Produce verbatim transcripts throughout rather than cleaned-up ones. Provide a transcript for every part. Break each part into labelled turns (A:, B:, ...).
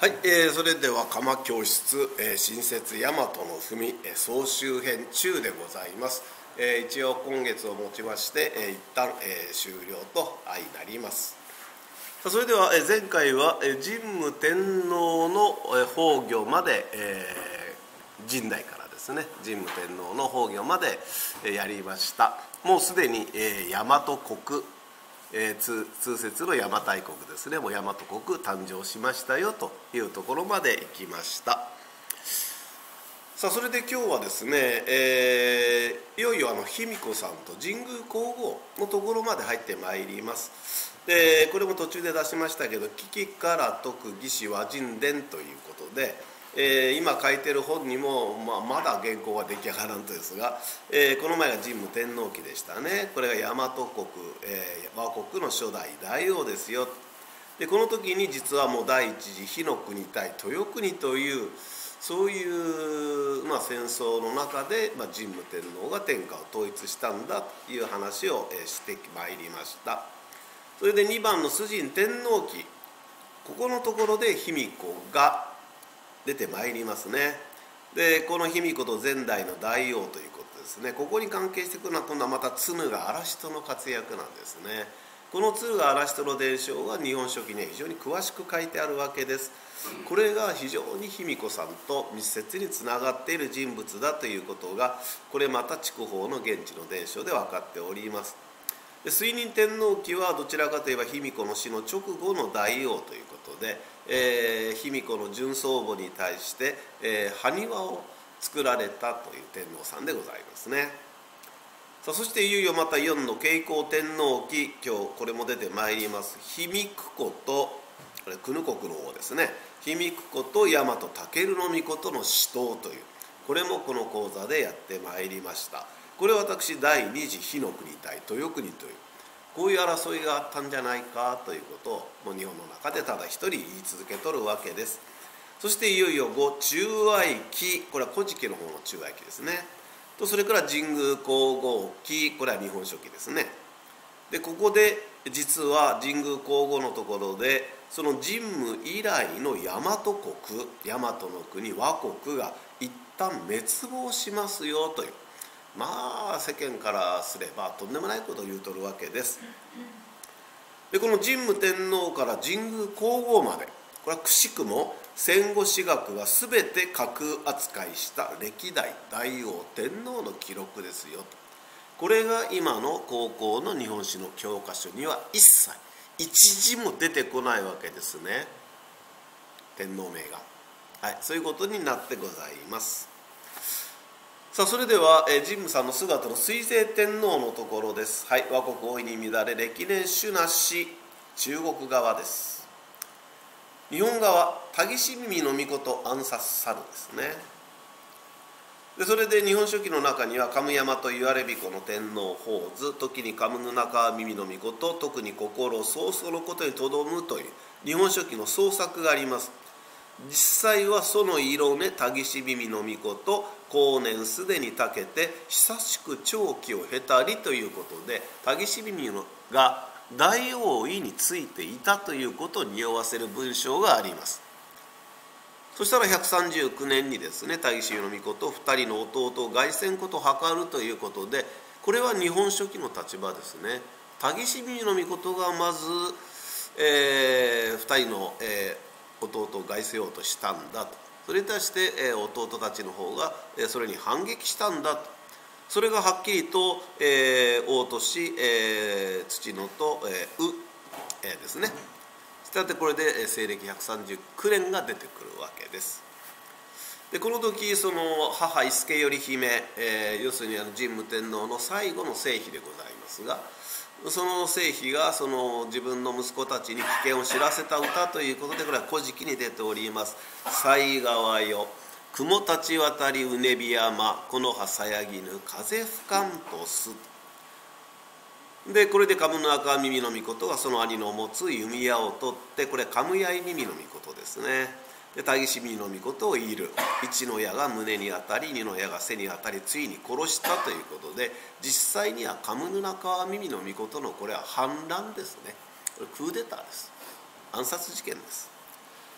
A: はい、えー、それでは鎌教室、えー、新設大和の文、えー、総集編中でございます。えー、一応今月をもちまして、えー、一旦、えー、終了と相なります。さあそれでは、えー、前回は、えー、神武天皇の、えー、崩御まで、えー、神代からですね、神武天皇の崩御まで、えー、やりました。もうすでに、えー、大和国えー、通, 通説の邪馬台国ですね、もう大和国誕生しましたよというところまで行きました。さあそれで今日はですね、えー、いよいよあの卑弥呼さんと神宮皇后のところまで入ってまいります。でこれも途中で出しましたけど、危機から解く魏志倭人伝ということで、えー、今書いてる本にも、まあ、まだ原稿は出来上がらんとですが、えー、この前が神武天皇期でしたね。これが大和国、えー、倭国の初代大王ですよ。でこの時に実はもう第一次火の国対豊国というそういう、まあ、戦争の中で、まあ、神武天皇が天下を統一したんだという話を、えー、してまいりました。それでにばんの崇神天皇期、ここのところで卑弥呼が出てまいりますね。でこの卑弥呼と前代の大王ということですね。ここに関係してくるのは今度はまた敦賀嵐人の活躍なんですね。この敦賀嵐人の伝承が日本書紀には非常に詳しく書いてあるわけです。これが非常に卑弥呼さんと密接につながっている人物だということが、これまた筑豊の現地の伝承で分かっております。で推認天皇期はどちらかといえば卑弥呼の死の直後の大王ということで、えー、卑弥呼の準祖母に対して、えー、埴輪を作られたという天皇さんでございますね。さあそしていよいよまたよんの慶光天皇期、今日これも出てまいります。卑弥呼とこれ久能国の王ですね。卑弥呼と大和武尊の死闘という、これもこの講座でやってまいりました。これは私第二次火の国対豊国というこういう争いがあったんじゃないかということをもう日本の中でただ一人言い続けとるわけです。そしていよいよご中愛期、これは古事記の方の中愛期ですねと、それから神宮皇后期、これは日本書紀ですね。でここで実は神宮皇后のところでその神武以来の大和国、大和の国倭国が一旦滅亡しますよという、まあ世間からすればとんでもないことを言うとるわけです。でこの神武天皇から神宮皇后まで、これはくしくも戦後史学が全て格扱いした歴代大王天皇の記録ですよと。これが今の高校の日本史の教科書には一切一字も出てこないわけですね、天皇名が。はい、そういうことになってございます。さあそれでは、えー、神武さんの姿の水星天皇のところです。はい、倭国大いに乱れ歴年種なし、中国側です。日本側、田岸耳の命暗殺猿ですね。でそれで日本書紀の中には神山と言われびこの天皇宝図、時に神の中耳の命、特に心そうそのことにとどむという日本書紀の創作があります。実際はその色目田岸耳の命、後年すでにたけて久しく長期を経たりということで、田岸耳が大王位についていたということを匂わせる文章があります。そしたらひゃくさんじゅうきゅうねんにですね、田岸の命とふたりの弟を凱旋ことを図るということで、これは日本書紀の立場ですね。田岸耳の命がまず、えー、ふたりの、えー、弟を凱旋ようとしたんだと。それに対して、えー、弟たちの方が、えー、それに反撃したんだと。それがはっきりと、えー、大年、えー、土野と、えー、う、えー、ですね。したってこれで西暦ひゃくさんじゅうきゅうねんが出てくるわけです。でこの時その母伊助頼姫、えー、要するにあの神武天皇の最後の正妃でございますが、その正妃がその自分の息子たちに危険を知らせた歌ということで、これは古事記に出ております。犀川よ雲立ち渡りうねび山、この葉さやぎぬ風吹かんとす。でこれで神の赤耳の命がその兄の持つ弓矢を取って、これ神矢耳の命ですね。で田岸耳の命を射る、いちの矢が胸に当たりにの矢が背に当たりついに殺したということで、実際には神の中耳の命のこれは反乱ですね。これクーデターです。暗殺事件です。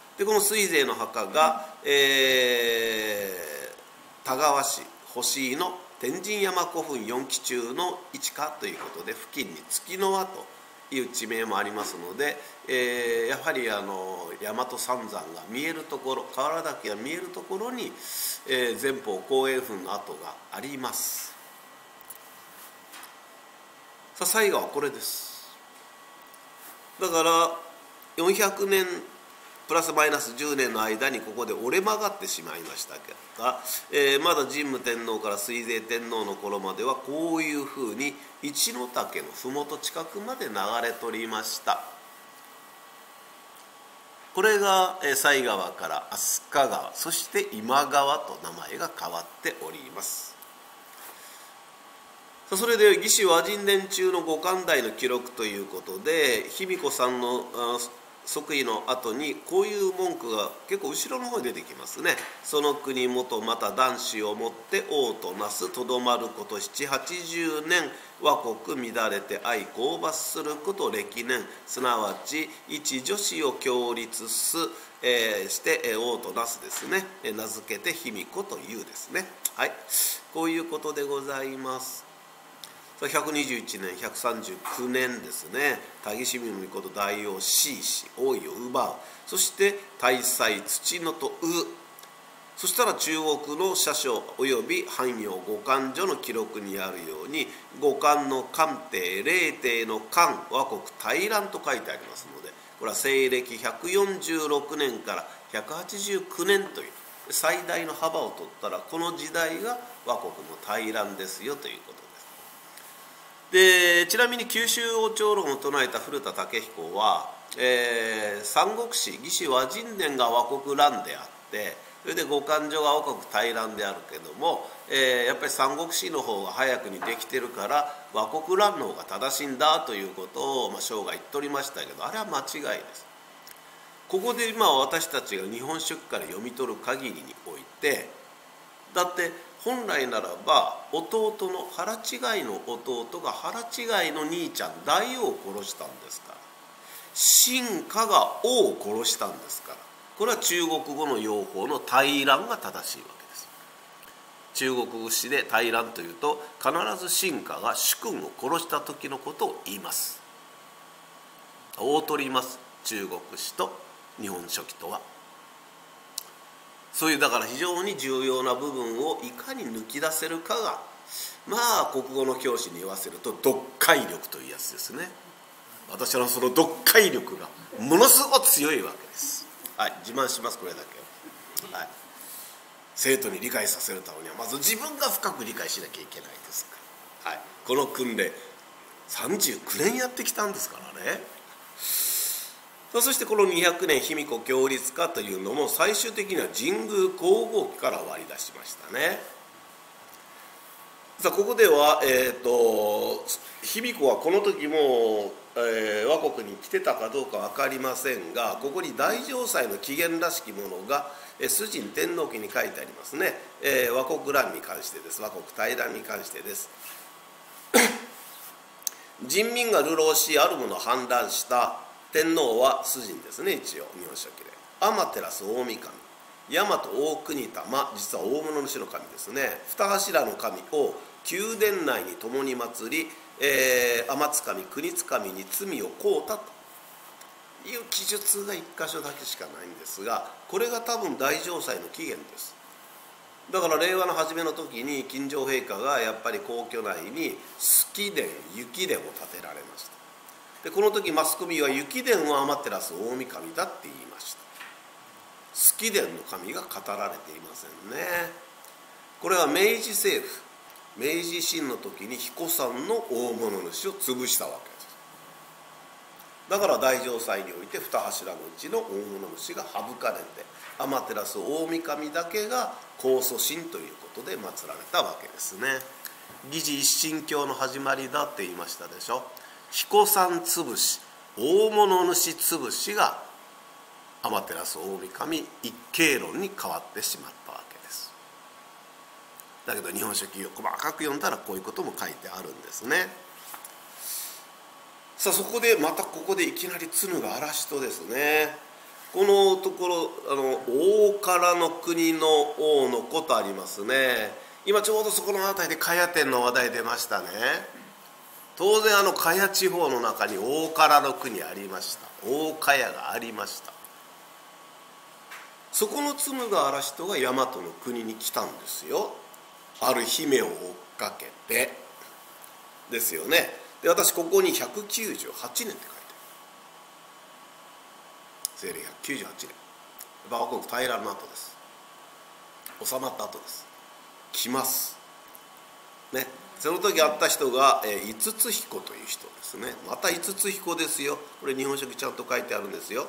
A: でこの水勢の墓が、えー、田川市星井の天神山古墳よん基中の一家ということで、付近に月の輪という地名もありますので、えー、やはりあの大和三山が見えるところ、河原岳が見えるところに、えー、前方後円墳の跡があります。さあ最後はこれです。だからよんひゃくねんプラスマイナスじゅうねんの間にここで折れ曲がってしまいましたが、えー、まだ神武天皇から水勢天皇の頃まではこういうふうに一ノ岳の麓近くまで流れ取りました。これが犀川から飛鳥川、そして今川と名前が変わっております。それで魏志倭人伝中の五冠代の記録ということで、卑弥呼さんの即位の後にこういう文句が結構後ろの方に出てきますね。その国元また男子をもって王となすとどまること七八十年、倭国乱れて愛好罰すること歴年、すなわち一女子を共立す、えー、して王となすですね、名付けて卑弥呼というですね、はい、こういうことでございます。ひゃくにじゅういちねんひゃくさんじゅうきゅうねんですね、太義神命大王子氏王位を奪う。そして大祭土のとう、そしたら中国の社書および藩陽五官所の記録にあるように、五官の官帝霊帝の官倭国大乱と書いてありますので、これは西暦ひゃくよんじゅうろくねんからひゃくはちじゅうきゅうねんという最大の幅を取ったら、この時代が倭国の大乱ですよということです。でちなみに九州王朝論を唱えた古田武彦は、えー、三国志魏志倭人伝が倭国乱であって、それで五官所が倭国大乱であるけども、えー、やっぱり三国志の方が早くにできてるから倭国乱の方が正しいんだということを、まあ、生涯言っておりましたけど、あれは間違いです。ここで今私たちが日本書紀から読み取る限りにおいて、だって本来ならば弟の腹違いの弟が腹違いの兄ちゃん大王を殺したんですから、臣下が王を殺したんですから、これは中国語の用法の大乱が正しいわけです。中国史で大乱というと必ず臣下が主君を殺した時のことを言います。を取ります、中国史と日本書紀とは。そういうだから非常に重要な部分をいかに抜き出せるかが、まあ国語の教師に言わせると読解力というやつですね。私はその読解力がものすごく強いわけです。はい、自慢します、これだけ。はい、生徒に理解させるためにはまず自分が深く理解しなきゃいけないですから、はい、この訓練さんじゅうきゅうねんやってきたんですからね。そしてこのにひゃくねん卑弥呼共立化というのも最終的には神宮皇后期から割り出しましたね。さあここでは、えー、と卑弥呼はこの時も、えー、倭国に来てたかどうか分かりませんが、ここに大嘗祭の起源らしきものが崇神天皇記に書いてありますね。えー、倭国乱に関してです。倭国大乱に関してです。人民が流浪しあるもの反乱した天皇は崇神ですね、一応日本書紀で。天照大神、大和大国玉、実は大物主の神ですね。二柱の神を宮殿内に共に祀り、えー、天津神国津神に罪を請うたという記述が一箇所だけしかないんですが、これが多分大嘗祭の起源です。だから令和の初めの時に金城陛下がやっぱり皇居内に式殿雪殿を建てられました。でこの時マスコミは雪殿は天照大神だって言いました。式殿の神が語られていませんね。これは明治政府明治維新の時に彦山の大物主を潰したわけです。だから大嘗祭において二柱のうちの大物主が省かれて、天照大神だけが高祖神ということで祀られたわけですね。議事一神教の始まりだって言いましたでしょ。彦山潰し大物主潰しが天照大神一慶論に変わってしまったわけです。だけど日本書紀を細かく読んだらこういうことも書いてあるんですね。さあそこでまたここでいきなり敦賀嵐とですね、 このところあの大唐の国の王の子とありますね。今ちょうどそこの辺りで茅天の話題出ましたね。当然あの茅地方の中に大唐の国ありました。大茅がありました。そこの紡が荒人が大和の国に来たんですよ。ある姫を追っかけてですよね。で私ここにひゃくきゅうじゅうはちねんって書いてある。西暦ひゃくきゅうじゅうはちねん、馬国平らの後です。収まった後です。来ますね。その時会った人が、えー、五つ彦という人ですね。また五つ彦ですよ。これ日本書紀ちゃんと書いてあるんですよ。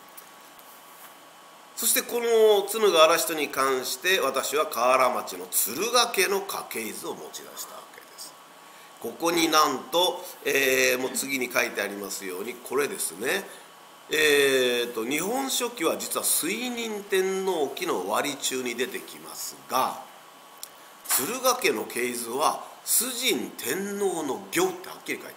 A: そしてこの紡が荒人に関して私は河原町の敦賀家の家系図を持ち出したわけです。ここになんと、えー、もう次に書いてありますようにこれですね。えーと日本書紀は実は水仁天皇期の終わり中に出てきますが、敦賀家の系図は崇神天皇の行ってはっきり書いて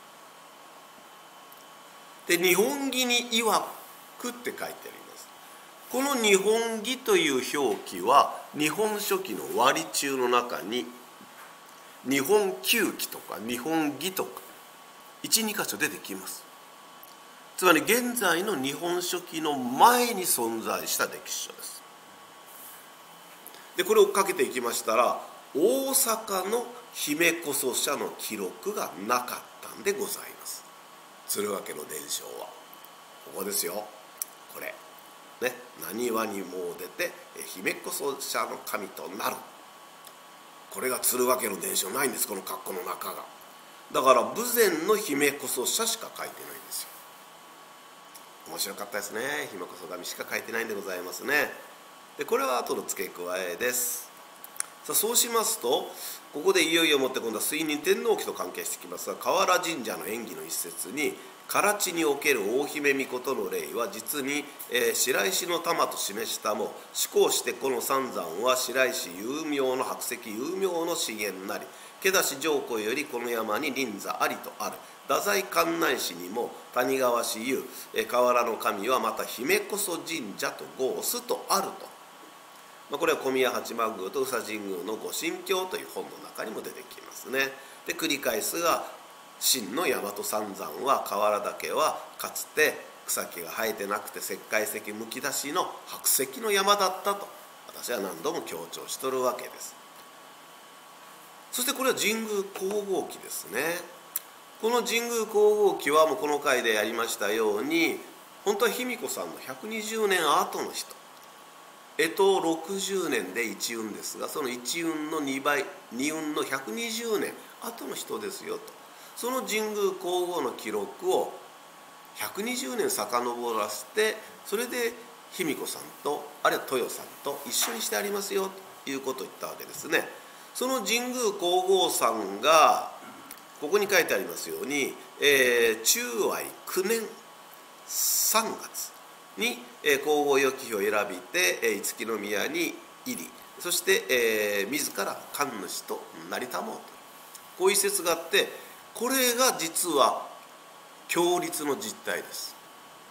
A: ある。で日本紀に曰くって書いてあります。この日本紀という表記は日本書紀の終わり中の中に日本旧紀とか日本紀とか いち,に 箇所出てきます。つまり現在の日本書紀の前に存在した歴史書です。でこれを追っかけていきましたら大阪の姫こそ社の記録がなかったんでございます。敦賀家の伝承はここですよ。これね、浪速に詣でて姫こそ社の神となる。これが敦賀家の伝承ないんです、この括弧の中が。だから豊前の姫こそ社しか書いてないんですよ。面白かったですね。姫こそ神しか書いてないんでございますね。でこれは後の付け加えです。さあそうしますとここでいよいよもって今度は水仁天皇期と関係してきますが、河原神社の演技の一節に唐地における大姫命の例は実に、えー、白石の玉と示したも思考してこの三山は白石有名の白石有名の資源なり気出上皇よりこの山に臨座ありとある。太宰関内市にも谷川市有河原の神はまた姫こそ神社と号すとあると、まあ、これは小宮八幡宮と宇佐神宮の御神経という本の中にも出てきますね。で繰り返すが真の大和三山は河原岳はかつて草木が生えてなくて石灰石むき出しの白石の山だったと私は何度も強調しとるわけです。そしてこれは神宮皇后記ですね。この神宮皇后記はもうこの回でやりましたように本当は卑弥呼さんのひゃくにじゅうねん後の人、干支ろくじゅうねんで一運ですがその一運のにばい二運のひゃくにじゅうねん後の人ですよと。その神宮皇后の記録をひゃくにじゅうねん遡らせてそれで卑弥呼さんとあるいは豊さんと一緒にしてありますよということを言ったわけですね。その神宮皇后さんがここに書いてありますように、えー、中愛くねんさんがつに、えー、皇后与妃を選びて、えー、五木宮に入りそして、えー、自ら神主となりたもうとこういう説があってこれが実は共立の実態です。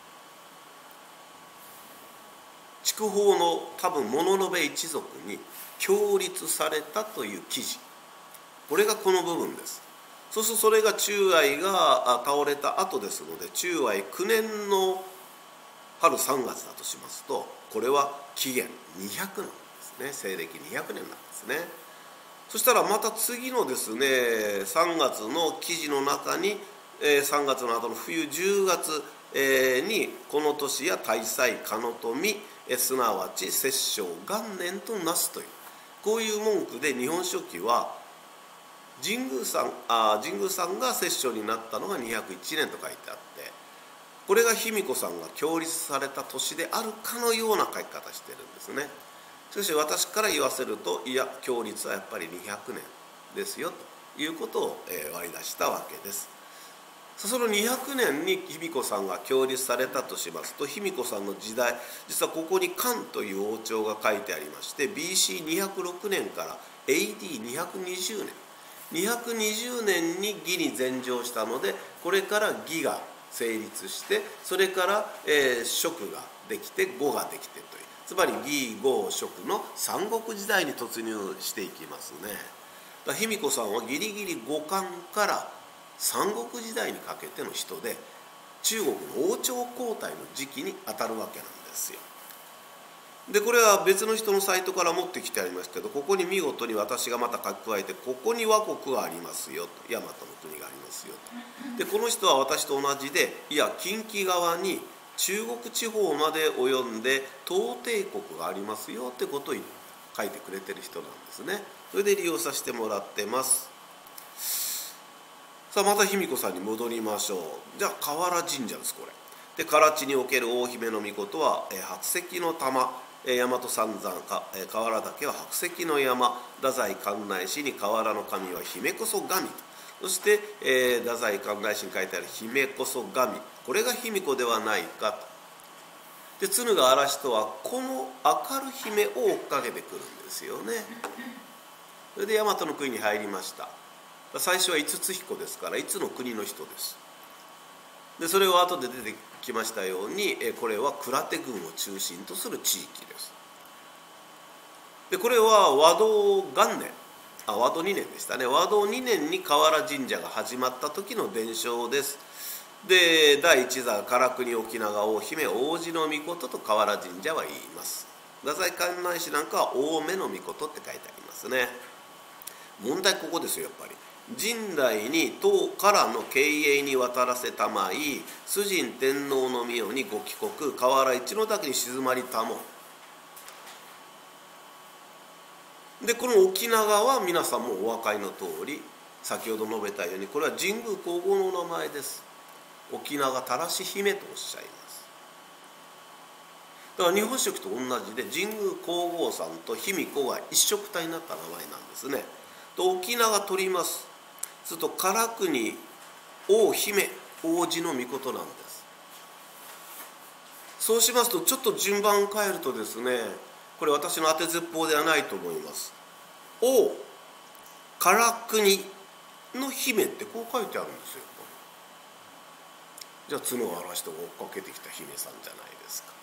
A: 筑豊の多分物部一族に共立されたという記事、これがこの部分です。そうするとそれが中愛が倒れた後ですので中愛くねんの春さんがつだとしますとこれは紀元にひゃくねんですね。西暦にひゃくねんなんですね。そしたらまた次のですねさんがつの記事の中にさんがつの後の冬じゅうがつにこの年や大祭かの富すなわち摂政元年となすというこういう文句で日本書紀は神宮さんあ神宮さんが摂政になったのがにひゃくいちねんと書いてあってこれが卑弥呼さんが共立された年であるかのような書き方してるんですね。しかし私から言わせるといや共立はやっぱりにひゃくねんですよということを割り出したわけです。そのにひゃくねんに卑弥呼さんが共立されたとしますと卑弥呼さんの時代実はここに漢という王朝が書いてありまして ビーシーにひゃくろくねんから エーディーにひゃくにじゅうねんにひゃくにじゅうねんに義に禅譲したのでこれから義が成立してそれから、えー、職ができて呉ができてという、つまり魏呉蜀の三国時代に突入していきますね。だ卑弥呼さんはギリギリ後漢から三国時代にかけての人で、中国の王朝交代の時期にあたるわけなんですよ。でこれは別の人のサイトから持ってきてありますけど、ここに見事に私がまた書き加えて、ここに倭国がありますよと、大和の国がありますよと。でこの人は私と同じで、いや近畿側に中国地方まで及んで東帝国がありますよってことを書いてくれてる人なんですね。それで利用させてもらってます。さあまた卑弥呼さんに戻りましょう。じゃあ河原神社です。これで唐地における大姫の命は白石の玉、大和三山か河原岳は白石の山、太宰観内市に河原の神は姫こそ神と、そして、えー、太宰観内市に書いてある姫こそ神、これが卑弥呼ではないかと。で敦賀嵐とはこの明る姫を追っかけてくるんですよね。それで大和の国に入りました。最初は五つ彦ですから、いつの国の人です。でそれを後で出てきましたように、これは鞍手郡を中心とする地域です。でこれは和道元年、あ和道にねんでしたね。和道にねんに河原神社が始まった時の伝承です。で第一座唐国沖永大姫王子の命と河原神社は言います。太宰観内市なんかは大目の命って書いてありますね。問題ここですよ。やっぱり神代に唐からの経営に渡らせたまい、崇神天皇の御代にご帰国、河原一の岳に静まりたも。でこの沖永は皆さんもお分かりの通り、先ほど述べたようにこれは神宮皇后の名前です。沖永たらし姫とおっしゃいます。だから日本書紀と同じで、神宮皇后さんと卑弥呼が一色体になった名前なんですね。と沖永取ります。すると唐国大姫王子の命なんです。そうしますとちょっと順番を変えるとですね、これ私の当てずっぽうではないと思います。王唐国の姫ってこう書いてあるんですよ。じゃあ角を嵐と追っかけてきた姫さんじゃないですか。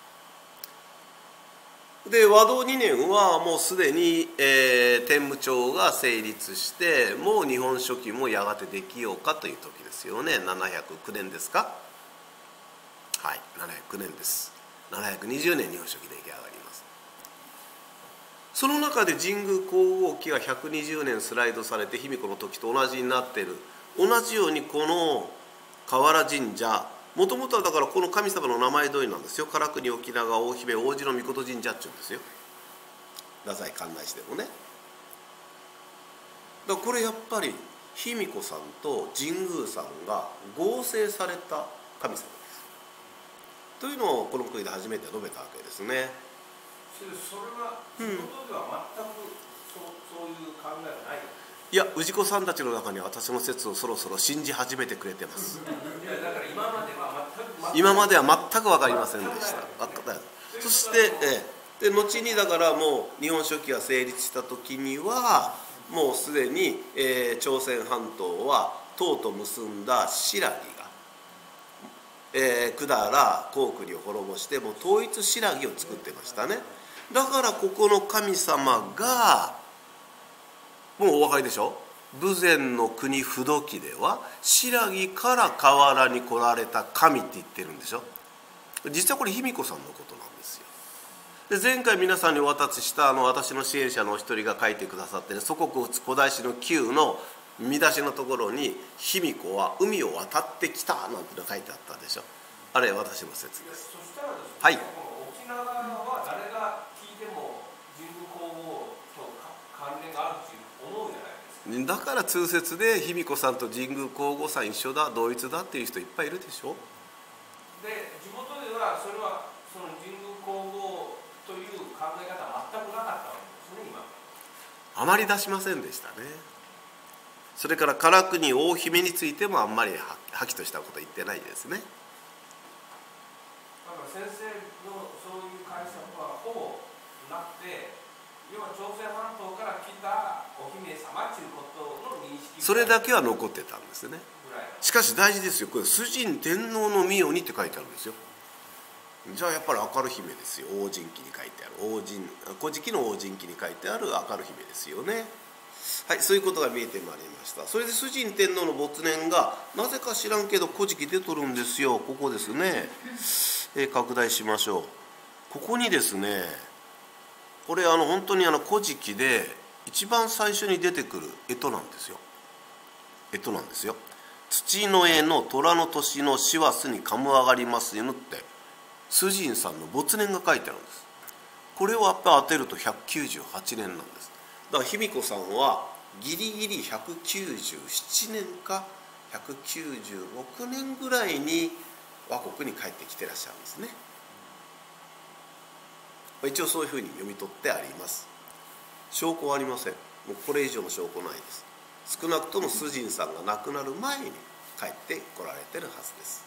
A: で和道にねんはもうすでに、えー、天武町が成立して、もう日本書紀もやがてできようかという時ですよね。ななひゃくきゅうねんですか。はいななひゃくきゅうねんです。ななひゃくにじゅうねん日本書紀出来上がります。その中で神宮皇后期がひゃくにじゅうねんスライドされて卑弥呼の時と同じになっている。同じようにこの河原神社、もともとはだからこの神様の名前通りなんですよ。唐国沖永大姫王子の命神社っていうんですよ。太宰観内市でもね。だからこれやっぱり卑弥呼さんと神宮さんが合成された神様です。というのをこの国で初めて述べたわけですね。
B: それは地元では全くそう、そういう考えはない。
A: いや氏子さんたちの中には私の説をそろそろ信じ始めてくれてます。
B: いやだから今までは全く
A: 今までは全く分かりませんでした。そしてえで後にだからもう日本書紀が成立した時にはもうすでに、えー、朝鮮半島は唐と結んだ新羅が、えー、百済高句麗を滅ぼしてもう統一新羅を作ってましたね。だからここの神様がもうお分かりでしょ。豊前の国不土記では新羅から河原に来られた神って言ってるんでしょ。実はこれ卑弥呼さんのことなんですよ。で前回皆さんにお渡ししたあの私の支援者のお一人が書いてくださって、ね、祖国古代史のきゅうの見出しのところに卑弥呼は海を渡ってきたなんての書いてあったでしょ。あれ私の説です。
B: そしたらですね、
A: はい、
B: 沖縄は誰が聞いても神宮皇后と関連があるって思うじゃないですか。
A: だから通説で卑弥呼さんと神宮皇后さん一緒だ同一だっていう人いっぱいいるでしょ。
B: で地元ではそれはその神宮皇后という考え方は全くなかったわけですね。今
A: あまり出しませんでしたね。それから唐国大姫についてもあんまりはきとしたこと言ってないですね。
B: だから先生のそういう解釈はほぼなくて、要は朝鮮半島から来たお姫様ということの認識、
A: それだけは残ってたんですね。
B: ぐらい。
A: しかし大事ですよ。これ崇神天皇の御代にって書いてあるんですよ。 じゃあやっぱり明る姫ですよ。王神記に書いてある王神古事記の王神記に書いてある明る姫ですよね。はい、そういうことが見えてまいりました。それで崇神天皇の没年がなぜか知らんけど古事記出とるんですよ。ここですね、えー、拡大しましょう。ここにですね、これあの本当にあの古事記で一番最初に出てくる干支なんですよ。干支なんですよ。土の絵の虎の年の師走にかむ上がりますよって崇神さんの没年が書いてあるんです。これをやっぱ当てるとひゃくきゅうじゅうはちねんなんです。だから卑弥呼さんはギリギリひゃくきゅうじゅうななねんかひゃくきゅうじゅうろくねんぐらいに倭国に帰ってきてらっしゃるんですね。一応そういうふうに読み取ってあります。証拠はありません。もうこれ以上の証拠ないです。少なくとも崇神さんが亡くなる前に帰ってこられてるはずです。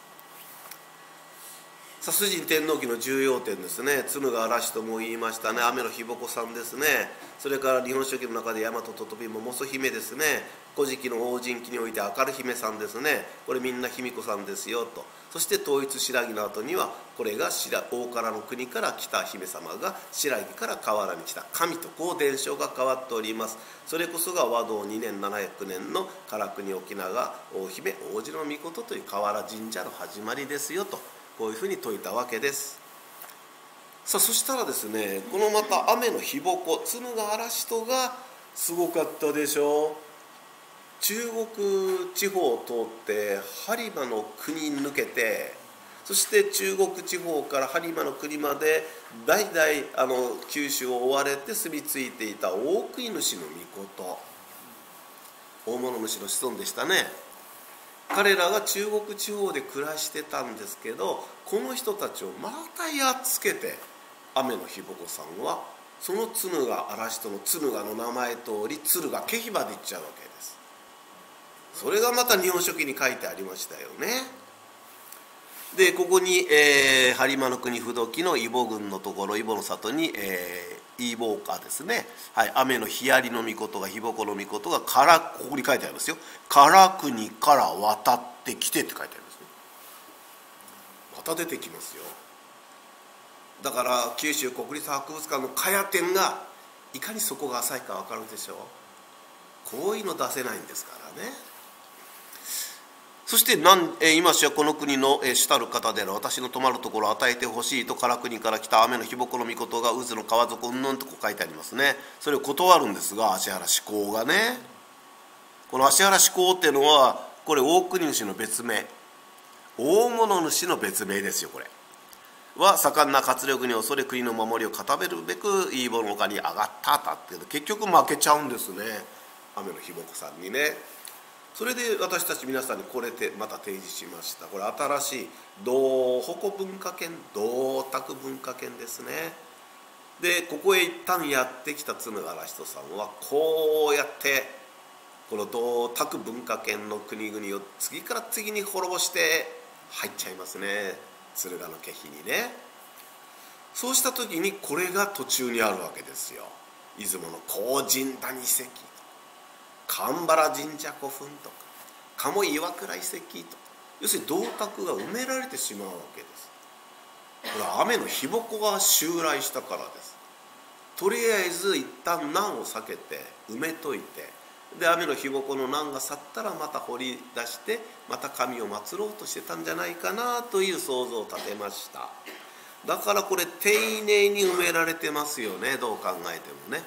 A: さあ崇神天皇記の重要点ですね。敦賀嵐とも言いましたね。雨の日母子さんですね。それから日本書紀の中で大和ととびも桃姫ですね。古事記の王神記において明る姫さんですね。これみんな卑弥呼さんですよと。そして統一新羅の後にはこれが大唐の国から来た姫様が新羅から河原に来た神とこう伝承が変わっております。それこそが和道にねんななひゃくねんの唐国沖縄大姫王子の御事という河原神社の始まりですよと、こういうふうに説いたわけです。さあそしたらですね、このまた雨の日母子敦賀嵐人がすごかったでしょう。中国地方を通って播磨の国に抜けて、そして中国地方から播磨の国まで代々あの九州を追われて住み着いていた大国主の御事、大物主の子孫でしたね。彼らが中国地方で暮らしてたんですけど、この人たちをまたやっつけて雨の日母子さんはその敦賀嵐人の敦賀の名前通り敦賀気比まで行っちゃうわけです。それがまた日本書紀に書いてありましたよね。でここに、えー、播磨の国不動記の揖保郡のところ、揖保の里に、えー、揖保岡ですね、はい、雨の日槍の御事が日母子の御事がからここに書いてありますよ。唐国から渡ってきてって書いてありますね。また出てきますよ。だから九州国立博物館の茅店がいかにそこが浅いか分かるでしょう。こういうの出せないんですからね。そしてなんえ今しはこの国のえ主たる方である私の泊まるところを与えてほしいと唐国から来た雨の日母子の御事が渦の川底うんぬんとこう書いてありますね。それを断るんですが、芦原志功がね、この芦原志功っていうのはこれ大国主の別名、大物主の別名ですよ。これは盛んな活力に恐れ国の守りを固めるべく揖保の丘に上がったったっていう結局負けちゃうんですね、雨の日母子さんにね。それで私たち皆さんにこれでまた提示しました。これ新しい道鉾文化圏、道卓文化圏ですね。でここへ一旦やってきた敦賀嵐人さんはこうやってこの道卓文化圏の国々を次から次に滅ぼして入っちゃいますね、敦賀の気比にね。そうした時にこれが途中にあるわけですよ。出雲の高神谷遺跡、神原神社古墳とか鴨岩倉遺跡とか、要するに銅鐸が埋められてしまうわけです。これは雨の日母子が襲来したからです。とりあえず一旦難を避けて埋めといて、で雨の日母子の難が去ったらまた掘り出してまた神を祀ろうとしてたんじゃないかなという想像を立てました。だからこれ丁寧に埋められてますよね、どう考えてもね。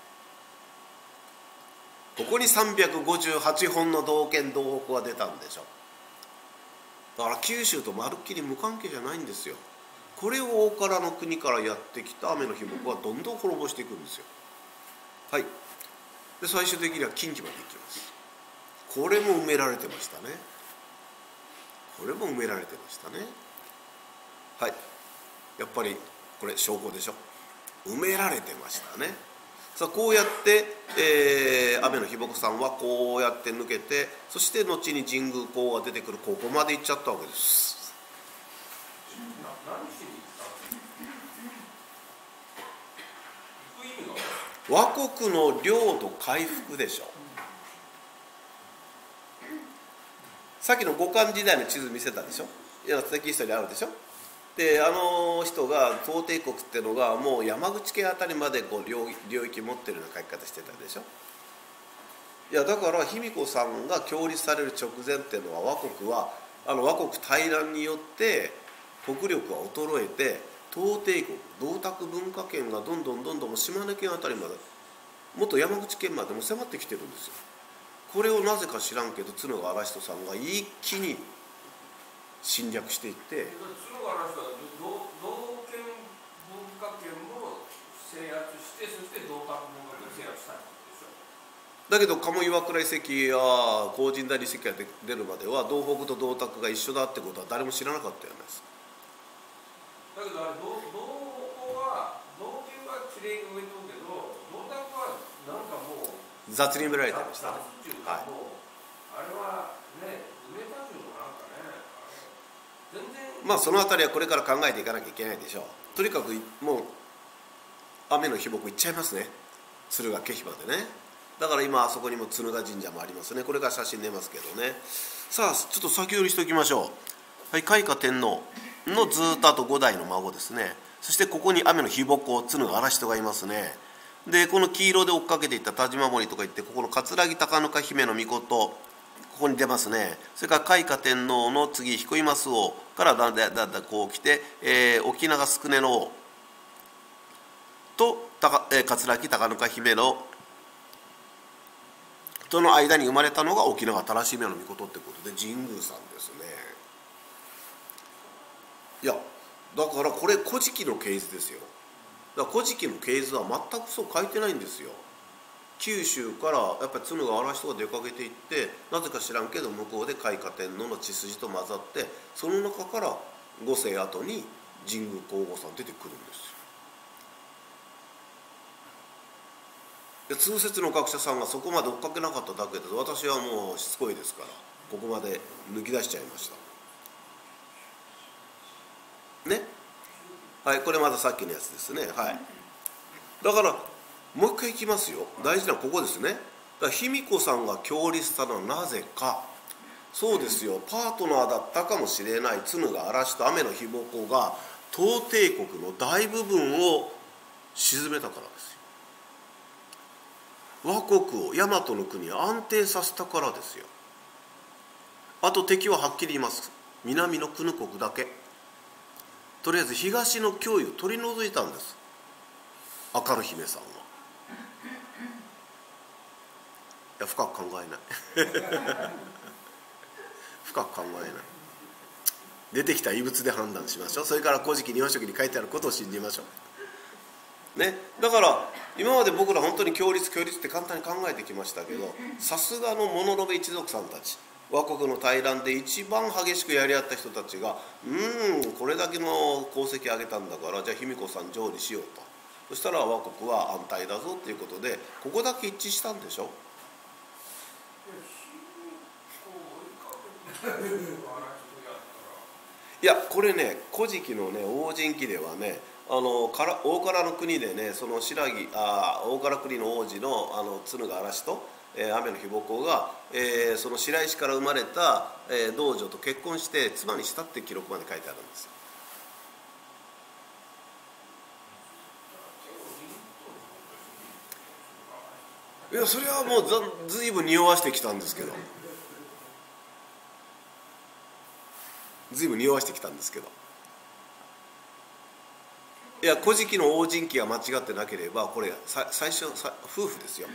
A: ここにさんびゃくごじゅうはちほんの銅剣銅鉾が出たんでしょ。だから九州とまるっきり無関係じゃないんですよ。これを大唐の国からやってきた雨の日母子はどんどん滅ぼしていくんですよ。はい。で最終的には近畿まで行きます。これも埋められてましたね。これも埋められてましたね。はい。やっぱりこれ証拠でしょ。埋められてましたね。さあこうやって、えー、雨の日母子さんはこうやって抜けて、そして後に神宮公が出てくるここまで行っちゃったわけです。倭国の領土回復でしょ。さっきの五漢時代の地図見せたでしょ。いやテキストにあるでしょ。 であの人が東帝国っていうのがもう山口県あたりまでこう 領, 領域持ってるような書き方してたでしょ。いやだから卑弥呼さんが共立される直前っていうのは倭国はあの倭国大乱によって国力が衰えて東帝国銅卓文化圏がどんどんどんどん島根県あたりまでもっと山口県までも迫ってきてるんですよ。これをなぜか知らんけど角川嵐人さんが一気に侵略していって
B: 角川嵐人は道県文化圏も制圧してそして銅卓文化圏を制圧したんですよ。
A: だけど鴨岩倉遺跡や高神谷遺跡が出るまでは道北と銅卓が一緒だってことは誰も知らなかったよね。
B: だけどあれ道北は道県はきれいに植えとるけど銅卓はなんかもう
A: 雑に植えられてましたね。
B: はい、あれはね植えたというのなんかね全然
A: まあそのあたりはこれから考えていかなきゃいけないでしょう。とにかくもう雨の日僕行っちゃいますね。敦賀気比までね。だから今あそこにも敦賀神社もありますね。これから写真出ますけどね。さあちょっと先寄りしておきましょう。はい、開化天皇のずっとあとご代の孫ですね。そしてここに雨の日母公敦賀嵐人がいますね。でこの黄色で追っかけていった田島守とかいってここの葛城高糠姫の命ここに出ますね。それから開化天皇の次彦今須王からだんだんだんだんこう来て、えー、沖永宿根の王と高、えー、葛城高糠姫のとの間に生まれたのが沖永忠し姫の命ってことで神宮さんですね。いやだからこれ古事記の系図ですよ。だから古事記の系図は全くそう書いてないんですよ。九州からやっぱり角川嵐人が出かけていってなぜか知らんけど向こうで開化天皇の血筋と混ざってその中から五世後に神宮皇后さん出てくるんですよ。で通説の学者さんがそこまで追っかけなかっただけで私はもうしつこいですからここまで抜き出しちゃいましたね。はい、これまたさっきのやつですね。はい、だからもう一回いきますよ。大事なここですね。だから卑弥呼さんが共立したのはなぜか。そうですよ、パートナーだったかもしれない角川嵐と雨の日母公が東帝国の大部分を沈めたからですよ。倭国を大和の国を安定させたからですよ。あと敵ははっきり言います。南の久国だけ。とりあえず東の脅威を取り除いたんです、明る姫さんは。いや深く考えない深く考えない。出てきた異物で判断しましょう。それから古事記日本書紀に書いてあることを信じましょうね。だから今まで僕ら本当に共立共立って簡単に考えてきましたけどさすがの物部一族さんたち倭国の大乱で一番激しくやり合った人たちがうーんこれだけの功績を上げたんだからじゃあ卑弥呼さん上にしようと。そしたら倭国は安泰だぞということでここだけ一致したんでしょ。いやこれね古事記のね王神記ではねあのから大唐の国でねその新羅あ大唐国の王子のあの角川嵐と、えー、雨の日母公が、えー、その白石から生まれた、えー、道女と結婚して妻にしたっていう記録まで書いてあるんですよ。いやそれはもうずずいぶん匂わしてきたんですけどずいぶん匂わしてきたんですけどいや古事記の王神記が間違ってなければこれさ最初さ夫婦ですよ。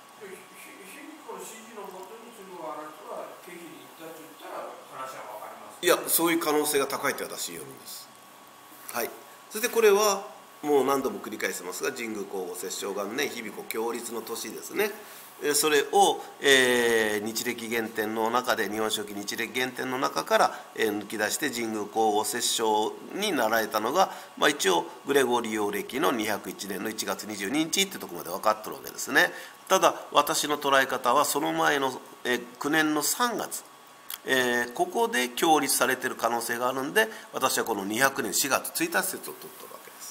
A: いやそういう可能性が高いと私言うんです。はい、そしてこれはもう何度も繰り返してますが神宮皇后摂政元年卑弥呼共立の年ですね。それを、えー、日暦原典の中で日本書紀日暦原典の中から、えー、抜き出して神宮皇后摂政になられたのが、まあ、一応グレゴリオ暦のにひゃくいちねんのいちがつにじゅうににちってところまで分かってるわけですね。ただ私の捉え方はその前の、えー、くねんのさんがつ、えー、ここで共立されている可能性があるんで私はこのにひゃくねんしがつついたち説を取ってるわけです。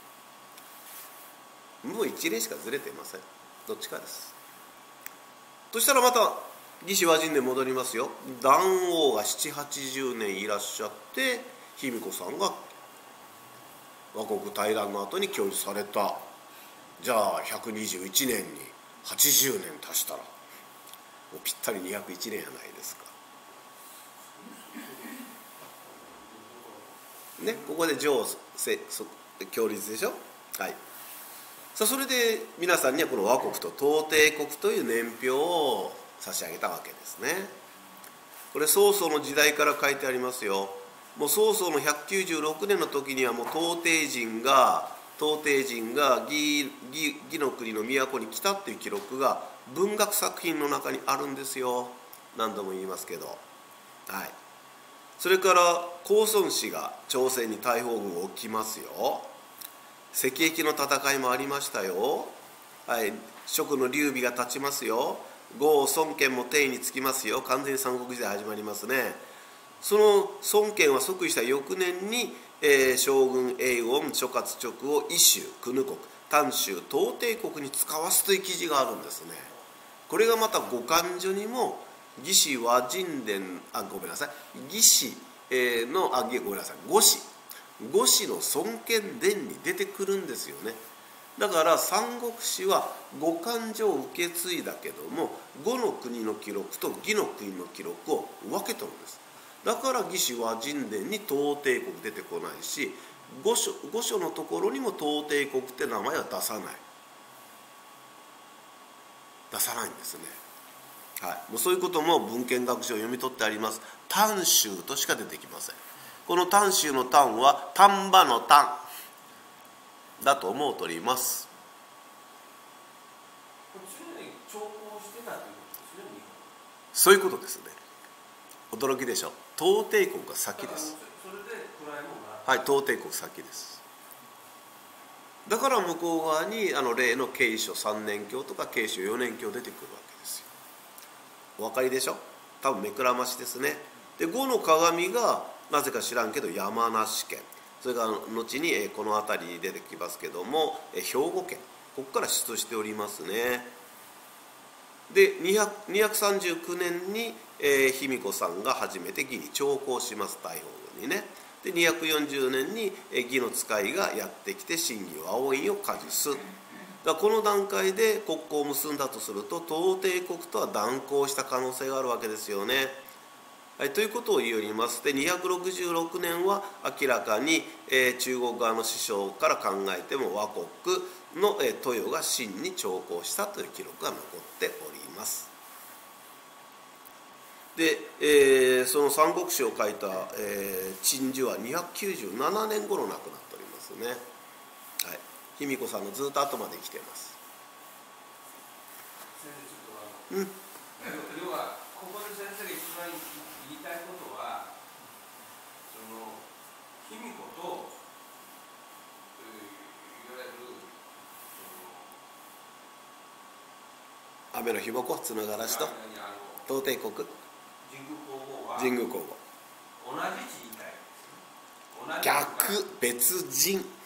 A: もう一例しかずれていません。どっちかです。そしたらまた魏志倭人で戻りますよ。壇王がななひゃくはちじゅうねんいらっしゃって卑弥呼さんが倭国大乱の後に供述された。じゃあひゃくにじゅういちねんにはちじゅうねん足したらもうぴったりにひゃくいちねんやないですか。ね、ここで上供述でしょ。はい。さあそれで皆さんにはこの倭国と東帝国という年表を差し上げたわけですね。これ曹操の時代から書いてありますよ。もう曹操のひゃくきゅうじゅうろくねんの時にはもう東帝人が東帝人が義義の国の都に来たっていう記録が文学作品の中にあるんですよ。何度も言いますけど。はい。それから公孫氏が朝鮮に大砲軍を置きますよ。赤壁の戦いもありましたよ。はい、蜀の劉備が立ちますよ。呉孫権も帝につきますよ。完全に三国時代始まりますね。その孫権は即位した翌年に、えー、将軍栄音諸葛直を伊州久留国丹州東帝国に使わすという記事があるんですね。これがまた五漢書にも魏志倭人伝あごめんなさい魏志、えー、のあごめんなさい呉志呉志の孫権伝に出てくるんですよね。だから三国志は五漢書を受け継いだけども呉の国の記録と魏の国の記録を分けとるんです。だから魏志倭人伝に東帝国出てこないし呉書、呉書のところにも東帝国って名前は出さない出さないんですね。はい、もうそういうことも文献学書を読み取ってあります。丹州としか出てきません。この丹州の丹は丹波の丹だと思うとります。そういうことですね。驚きでしょ。東帝国が先です。はい、東帝国先です。だから向こう側にあの例の慶書さんねん教とか慶書よねん教出てくるわけですよ。お分かりでしょ。多分目くらましですね。で呉の鏡がなぜか知らんけど山梨県、それから後にこの辺りに出てきますけども兵庫県、ここから出しておりますね。でにひゃくさんじゅうきゅうねんに卑弥呼さんが初めて魏に朝貢します。大砲軍にね。でにひゃくよんじゅうねんに魏の使いがやってきて真偽青印を加持する。だからこの段階で国交を結んだとすると東帝国とは断交した可能性があるわけですよね。はい、ということを言いおります。でにひゃくろくじゅうろくねんは明らかに、えー、中国側の師匠から考えても倭国の、えー、豊が秦に朝貢したという記録が残っております。で、えー、その三国志を書いた、えー、陳寿はにひゃくきゅうじゅうななねん頃亡くなっておりますね。はい、卑弥呼さんのずっと後まで来てます。
B: うん、要はここで先生が一番言いたいことはその卑弥呼と、えー、いわゆる
A: 雨のひぼこつながらしと東帝国神宮皇后
B: 同じ地位帯
A: 逆別人。
B: い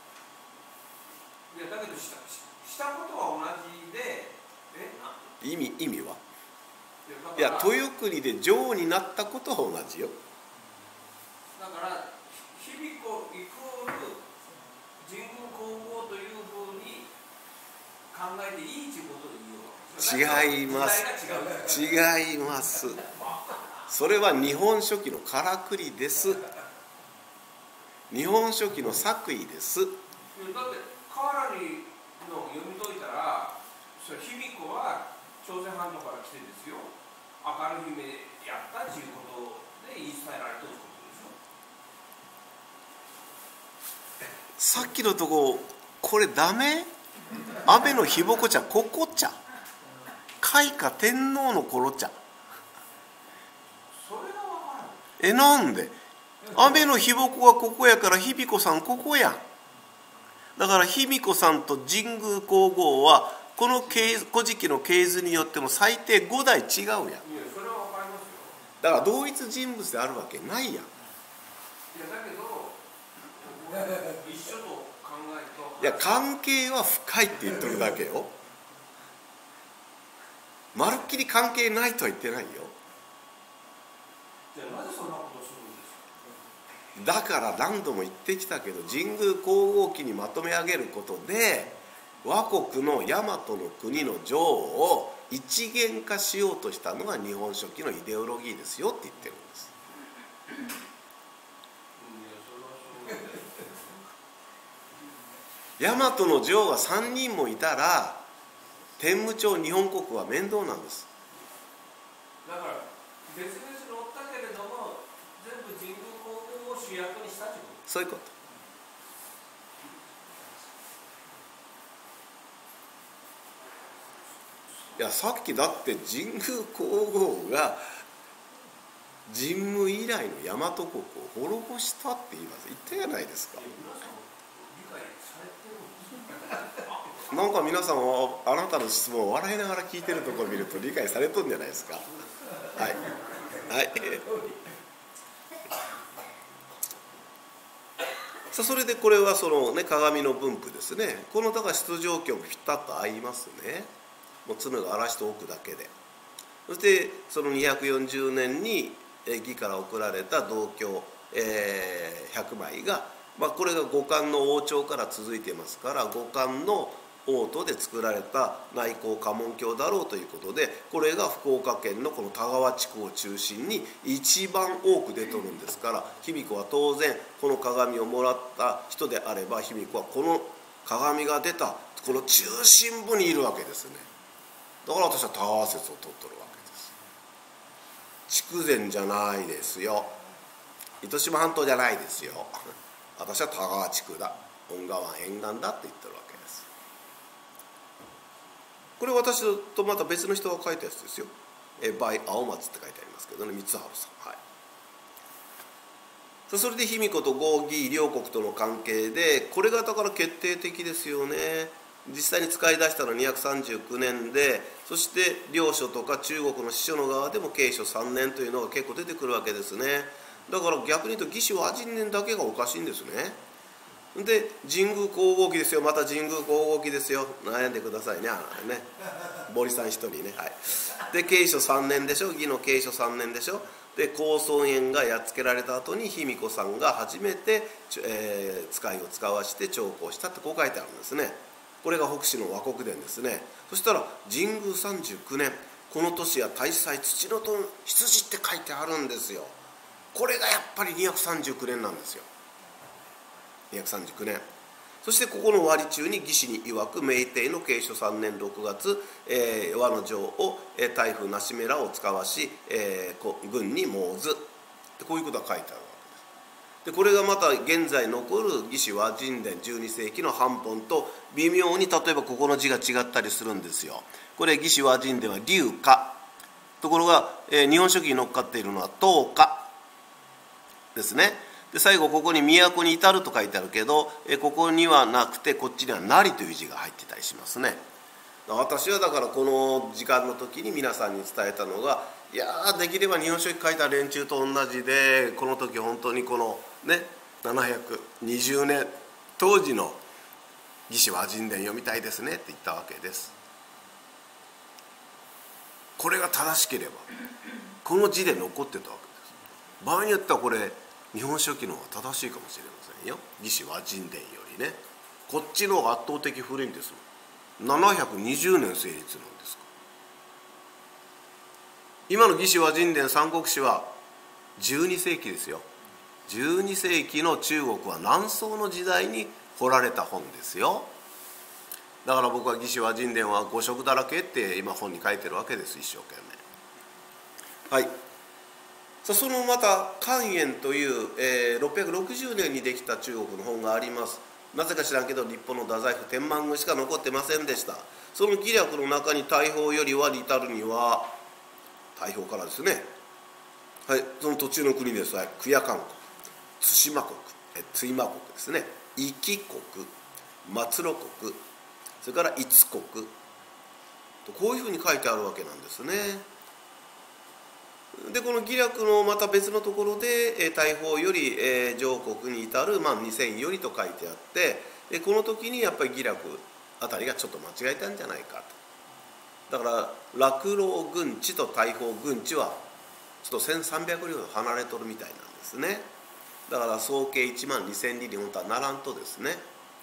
B: やだけどした、したことは同じで
A: え意味意味はいや豊国で女王になったことは同じよ。
B: だから卑弥呼イコール神宮皇后というふうに考えていいということで言う。
A: 違います違います。それは日本書紀のからくりです。日本書紀の作為です。だって
B: 河原にの読み解いたらそれ卑弥呼は朝鮮半島から来てですよ明るい姫やったということで言い伝えられてることでしょ。
A: さっきのとここれダメ？雨のひぼこ茶ここ茶開花天皇の頃茶。
B: それが分からん。
A: えなんで雨のひぼこがここやから卑弥呼さんここやん。だから卑弥呼さんと神宮皇后はこの古事記の系図によっても最低ごだい違うやん。いや
B: それは分かりますよ。
A: だから同一人物であるわけないやん。いや
B: だけど一緒と考えると
A: いや関係は深いって言ってるだけよ。まるっきり関係ないとは言ってないよ。
B: じゃあなぜそんなことをするんですか。
A: だから何度も言ってきたけど、神宮皇后記にまとめ上げることで倭国の大和の国の女王を一元化しようとしたのが日本書紀のイデオロギーですよって言ってるんです。大和の女王がさんにんもいたら天武朝日本国は面倒なんです。
B: だから別々におったけれども全部神宮皇后を主役にしたということ。
A: そういうこと。いやさっきだって神宮皇后が神武以来の大和国を滅ぼしたって言います。言ったじゃないですか。なんか皆さんはあなたの質問を笑いながら聞いてるところを見ると理解されとるんじゃないですか。はいはい。さあそれでこれはそのね鏡の分布ですね。このだから出場記もピタッと合いますね。もう角が荒らしておくだけで。そしてそのにひゃくよんじゅうねんに魏から送られた銅鏡、えー、ひゃくまいが、まあ、これが五漢の王朝から続いていますから五漢の王都で作られた内向家紋鏡だろうということで、これが福岡県のこの田川地区を中心に一番多く出とるんですから、卑弥呼は当然この鏡をもらった人であれば卑弥呼はこの鏡が出たこの中心部にいるわけですね。だから私は田川説を取っとるわけです。筑前じゃないですよ、糸島半島じゃないですよ。私は田川地区だ、恩川沿岸だって言ってるわけです。これ私とまた別の人が書いたやつですよ。えバイ青松って書いてありますけどね、光晴さん。はい。それで卑弥呼と合義両国との関係で、これがだから決定的ですよね。実際に使い出したのはにひゃくさんじゅうきゅうねんで、そして領書とか中国の司書の側でも慶書さんねんというのが結構出てくるわけですね。だから逆に言うと魏志倭人年だけがおかしいんですね。で神宮皇后記ですよ、また神宮皇后記ですよ、悩んでくださいね、あのね森さん一人ね。はい。で慶書さんねんでしょ、魏の慶書さんねんでしょ。で高孫園がやっつけられた後に卑弥呼さんが初めて、えー、使いを使わして徴工したってこう書いてあるんですね。これが北史の和国伝ですね。そしたら神宮さんじゅうきゅうねん、この年は大祭土の羊って書いてあるんですよ。これがやっぱりにひゃくさんじゅうきゅうねんなんですよ。にひゃくさんじゅうきゅうねん。そしてここの終わり中に魏志に曰く明帝の慶書さんねんろくがつ、えー、倭の城を、えー、大夫なしめらを使わし、えー、軍に申ずで、こういうことが書いてあるわけです。でこれがまた現在残る魏志倭人伝じゅうにせいきの版本と微妙に例えばここの字が違ったりするんですよ。これ魏志倭人伝は龍華、ところが、えー、日本書紀に乗っかっているのは東華ですね。で最後ここに都に至ると書いてあるけど、えここにはなくてこっちにはなりという字が入ってたりしますね。私はだからこの時間の時に皆さんに伝えたのが、いやーできれば日本書紀書いた連中と同じで、この時本当にこのねななひゃくにじゅうねん当時の魏志倭人伝読みたいですねって言ったわけです。これが正しければこの字で残ってたわけです。場合によってはこれ日本書紀の方が正しいかもしれませんよ、魏志倭人伝よりね。こっちの方が圧倒的古いんですもん。ななひゃくにじゅうねん成立なんですか。今の魏志倭人伝三国志はじゅうにせいきですよ。じゅうにせいきの中国は南宋の時代に彫られた本ですよ。だから僕は魏志倭人伝は誤植だらけって今本に書いてるわけです、一生懸命。はい。そのまた寛延という、えー、ろっぴゃくろくじゅうねんにできた中国の本があります。なぜか知らんけど日本の太宰府天満宮しか残ってませんでした。その紀略の中に大宝よりはに至るには、大宝からですね、はい、その途中の国です。はい、久野韓国、対馬国、対馬国ですね、壱岐国、松呂国、それから逸国と、こういうふうに書いてあるわけなんですね。でこの義略のまた別のところで大宝より上国に至る、まあ、にせんよりと書いてあって、この時にやっぱり義略あたりがちょっと間違えたんじゃないかと。だから落老軍地と大宝軍地はちょっとせんさんびゃくりょう離れとるみたいなんですね。 だから総計いちまんにせんにんに本当はならんとですね。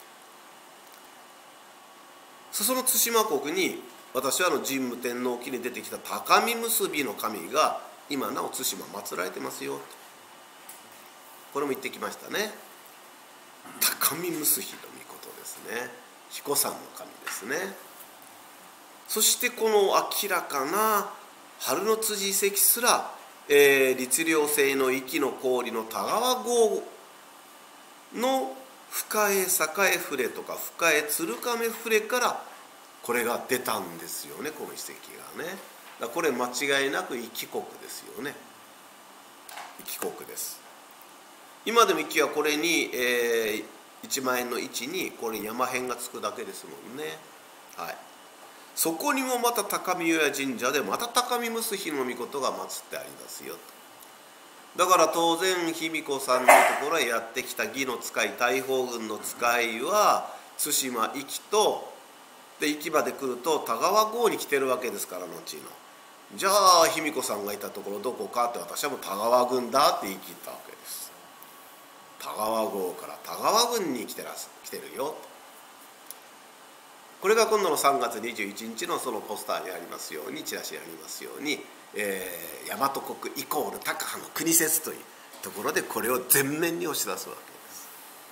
A: その対馬国に私はあの神武天皇期に出てきた高見結びの神が今なお対馬祀られてますよと、これも言ってきましたね。高見結びの御事ですね。彦山の神ですね。そしてこの明らかな春の辻遺跡すら、えー、律令制の壱岐の氷の田川郷の深江栄触とか深江鶴亀触からこれが出たんですよね、この遺跡がね。だからこれ間違いなく壱岐国ですよね。壱岐国です。今でも壱岐はこれに、えー、いちまん円の位置にこれ山辺がつくだけですもんね。はい。そこにもまた高見代神社でまた高見結びの御事が祀ってありますよと。だから当然卑弥呼さんのところへやってきた魏の使い、大宝軍の使いは対馬壱岐とで壱岐まで来ると田川郷に来てるわけですから、後のじゃあ卑弥呼さんがいたところどこかって私はもう田川郡だって言い切ったわけです。田川郷から田川郡に来てら来てるよ。これが今度のさんがつにじゅういちにちのそのポスターにありますように、チラシにありますように、えー、大和国イコール高羽の国説というところでこれを前面に押し出すわけです。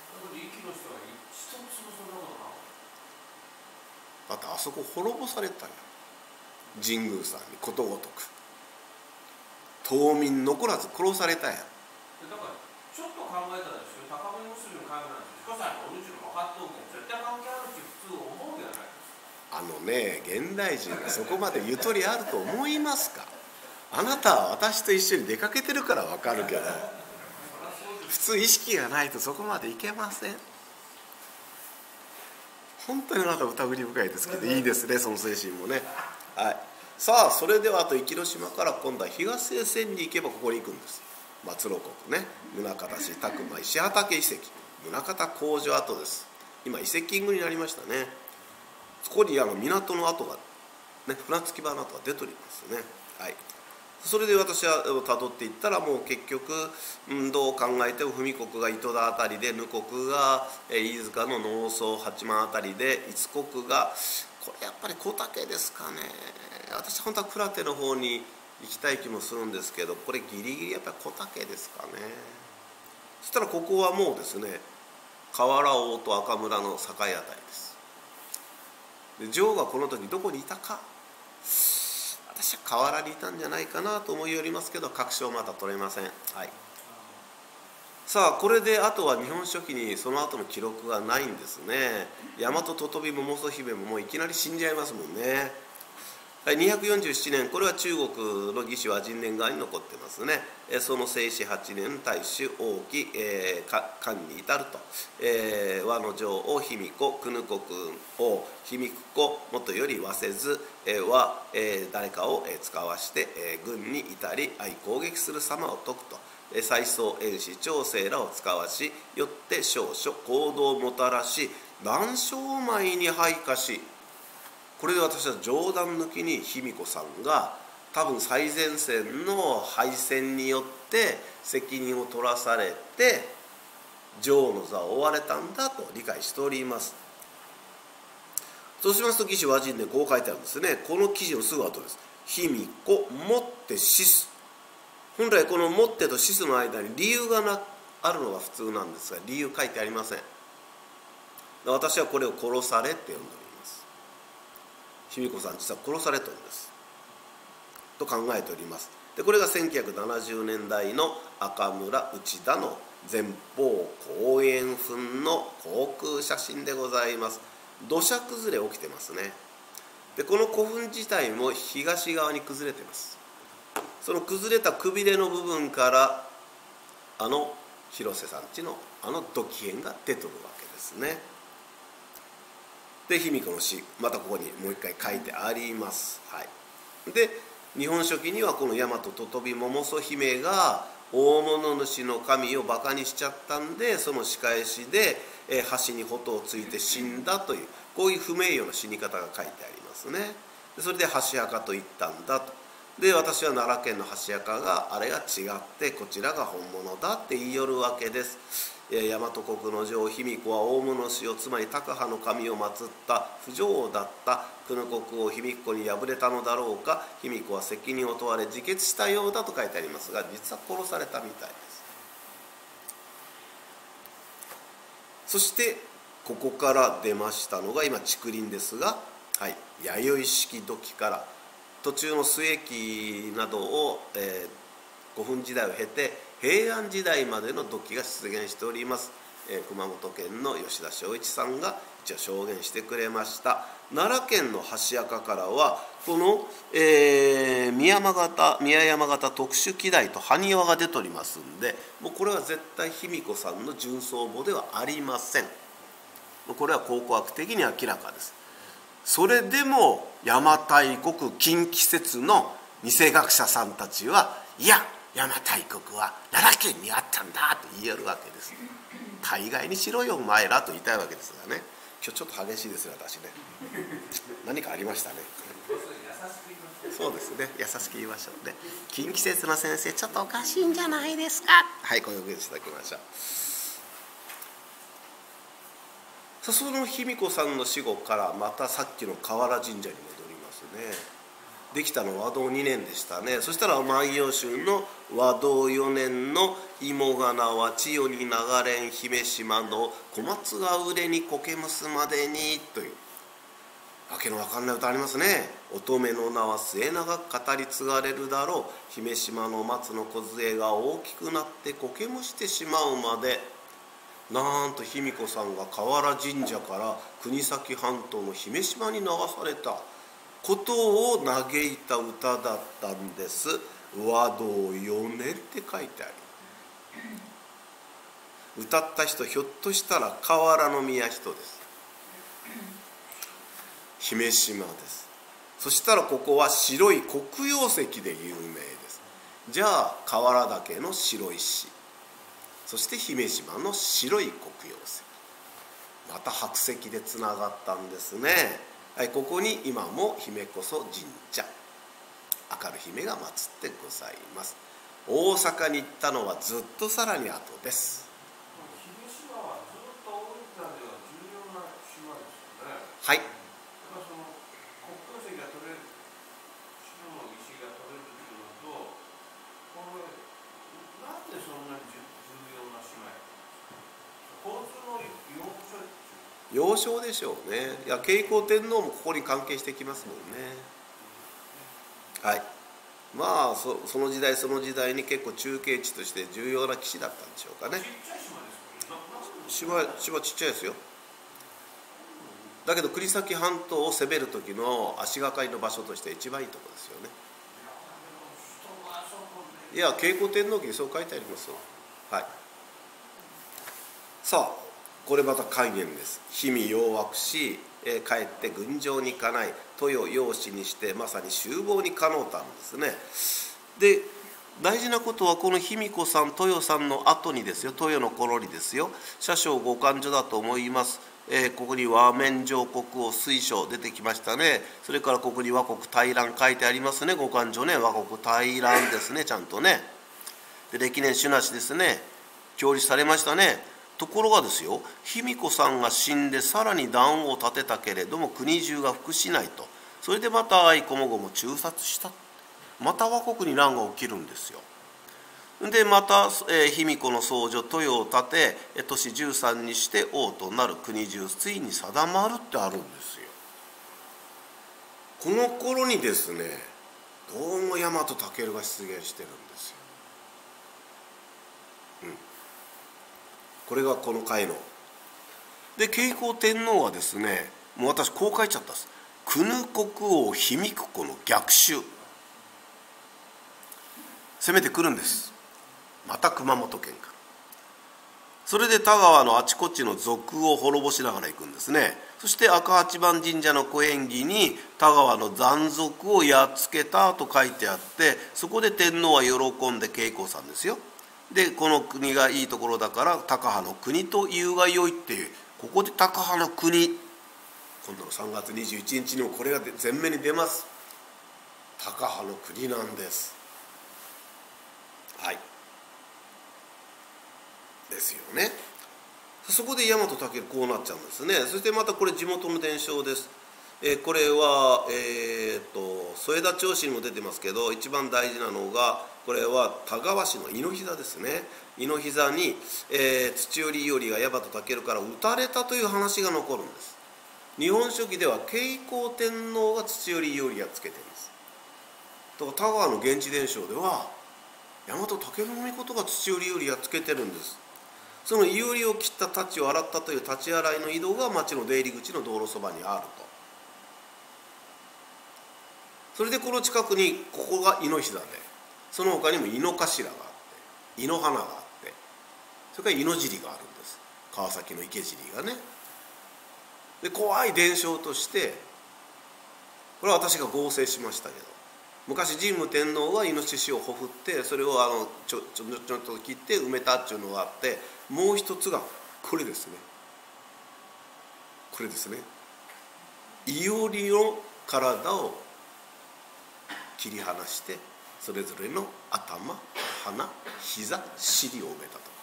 A: だってあそこ滅ぼされたんや、神宮さんにことごとく島民残らず殺されたんや。だ
B: からちょっと考えたらですよ、高見結びの会なんて彦さんのおるちの分かっておけん絶対関係あるし普通思うじゃない。
A: あのね、現代人がそこまでゆとりあると思いますか。あなたは私と一緒に出かけてるから分かるけど、普通意識がないとそこまでいけません。本当にあなた疑り深いですけどいいですね、その精神もね。はい、さあそれではあと壱岐島から今度は東西線に行けばここに行くんです。松郎国ね、宗像市宅間石畠遺跡、宗像工場跡です。今遺跡群になりましたね。そこにあの港の跡が、ね、船着き場の跡が出ておりますね。はい、それで私はたどっていったらもう結局、うん、どう考えても文国が糸田あたりで、ぬ国が飯塚の農村八幡あたりで、逸国がこれやっぱり小竹ですかね。私本当は倉手の方に行きたい気もするんですけど、これギリギリやっぱり小竹ですかね。そしたらここはもうですね、河原王と赤村の境あたりです。で女王がこの時どこにいたか、私は河原にいたんじゃないかなと思いよりますけど、確証まだ取れません。はい、さあこれであとは日本書紀にその後の記録がないんですね。大和ととび百曽姫ももういきなり死んじゃいますもんね。にひゃくよんじゅうななねん、これは中国の魏志倭人年側に残ってますね。その正史はちねん大主王毅、えー、漢に至ると、えー、倭の女王卑弥呼、久能国王卑弥呼もとより和せず、えー、は、えー、誰かを使わして、えー、軍に至り相攻撃する様を説くと、えー、再宗遠視長生らを使わし、よって少々行動をもたらし、南昌米に配下し、これで私は冗談抜きに卑弥呼さんが多分最前線の敗戦によって責任を取らされて女王の座を追われたんだと理解しております。そうしますと魏志倭人でこう書いてあるんですね。この記事のすぐ後です。卑弥呼もって死す。本来このもってと死すの間に理由がなあるのが普通なんですが、理由書いてありません。私はこれを殺されって呼んでおります。卑弥呼さん実は殺されたんですと考えております。でこれがせんきゅうひゃくななじゅうねんだいの赤村内田の前方後円墳の航空写真でございます。土砂崩れ起きてますね。でこの古墳自体も東側に崩れてます。その崩れたくびれの部分からあの広瀬さんちのあの土器片が出てるわけですね。で卑弥呼の死、またここにもう一回書いてあります。はい、で日本書紀にはこの大和ととび百曽姫が大物主の神をバカにしちゃったんで、その仕返しで、えー、橋に矛をついて死んだという、こういう不名誉な死に方が書いてありますね。でそれで箸墓と言ったんだと。 で私は奈良県の箸墓があれが違ってこちらが本物だって言いよるわけです。大和国の女王卑弥呼は大物氏つまり高羽の神を祀った不女王だった久野国王卑弥呼に敗れたのだろうか、卑弥呼は責任を問われ自決したようだと書いてありますが、実は殺されたみたいです。そしてここから出ましたのが今竹林ですが、はい、弥生式土器から途中の末期などを、えー、古墳時代を経て平安時代までの土器が出現しております。えー、熊本県の吉田正一さんが一応証言してくれました。奈良県の箸墓からはこの、えー、宮山型宮山型特殊器台と埴輪が出ておりますんで、もうこれは絶対卑弥呼さんの純装墓ではありません。これは考古学的に明らかです。それでも邪馬台国近畿説の偽学者さんたちはいや邪馬台国は奈良県にあったんだと言えるわけです。大概にしろよお前らと言いたいわけですがね。今日ちょっと激しいですね私ね。何かありましたね。そうですね、優しく言いましょうね。近畿説の先生ちょっとおかしいんじゃないですか。はい、ご用意いただきましょう。さあその卑弥呼さんの死後からまたさっきの河原神社に戻りますね。できたのは和道にねんでしたね。そしたら万葉集の和道よねんの芋がなは千代に流れん姫島の小松が売れに苔むすまでにというわけのわかんない歌ありますね。乙女の名は末永く語り継がれるだろう、姫島の松の梢が大きくなって苔むしてしまうまで。なんと卑弥呼さんが河原神社から国東半島の姫島に流されたことを嘆いた歌だったんです。和道よねんって書いてある。歌った人ひょっとしたら河原の宮人です。姫島です。そしたらここは白い黒曜石で有名です。じゃあ河原岳の白石、そして姫島の白い黒曜石、また白石でつながったんですね。はい、ここに今も姫こそ神社、明る姫が祀ってございます。大阪に行ったのはずっとさらに後です。
B: 姫島はずっと大分では重要な島ですよね。
A: はい。
B: だからその黒曜石が取れる、白の石が取れるっていうのと、これなんでそんなに重要な島や。交通の要所。
A: 要衝でしょうね。いや慶光天皇もここに関係してきますもんね。はい。まあ そ, その時代その時代に結構中継地として重要な基地だったんでしょうかね。島島ちっちゃいですよ。だけど国東半島を攻める時の足がかりの場所として一番いいところですよね。いや慶光天皇記にそう書いてありますよ。はい。さあこれまた戒厳です。卑弥養惑し、えー、帰って軍場に行かない、豊養子にしてまさに囚房にかのうたんですね。で大事なことはこの卑弥呼さん豊さんの後にですよ、豊の頃にですよ、社章五官所だと思います。えー、ここに和面上国王水晶出てきましたね。それからここに和国大乱書いてありますね。五官所ね、和国大乱ですね、ちゃんとね。で歴年主なしですね、教立されましたね。ところがですよ、卑弥呼さんが死んでさらに壇を建てたけれども国中が服しないと、それでまた愛子もごも中殺した。また倭国に乱が起きるんですよ。でまた、えー、卑弥呼の僧侶豊を建て年じゅうさんにして王となる、国中ついに定まるってあるんですよ。この頃にですね、どうも大和武が出現してるんですよ。うん、これがこの回ので、慶光天皇はですね、もう私こう書いちゃったんです。久ヌ国王卑弥呼の逆襲、攻めてくるんです。また熊本県から。それで田川のあちこちの賊を滅ぼしながら行くんですね。そして赤八幡神社の小縁起に田川の残賊をやっつけたと書いてあって、そこで天皇は喜んで慶光さんですよ。でこの国がいいところだから高羽の国というがよいっていう、ここで高羽の国、今度のさんがつにじゅういちにちにもこれが前面に出ます。 高派の国なんです。はいですよね。そこで大和武尊こうなっちゃうんですね。そしてまたこれ地元の伝承です。えー、これは、えー、と添田町史にも出てますけど、一番大事なのがこれは田川市の猪膝ですね。猪膝に、えー、土寄頼が大和武から討たれたという話が残るんです。日本書紀では慶光天皇が土寄頼がつけています。だから田川の現地伝承では大和武尊が土寄頼がつけてるんです。その伊織を切った太刀を洗ったという立ち洗いの井戸が町の出入り口の道路そばにあると。それでこの近くにここが猪膝で、その他にも猪頭があって猪花があって、それから猪尻があるんです。川崎の池尻がね。で怖い伝承として、これは私が合成しましたけど、昔神武天皇はイノシシをほふって、それをあのちょちょちょっと切って埋めたっていうのがあって、もう一つがこれですね。これですね。伊織の体を切り離して、それぞれの頭、鼻、膝、尻を埋めたと。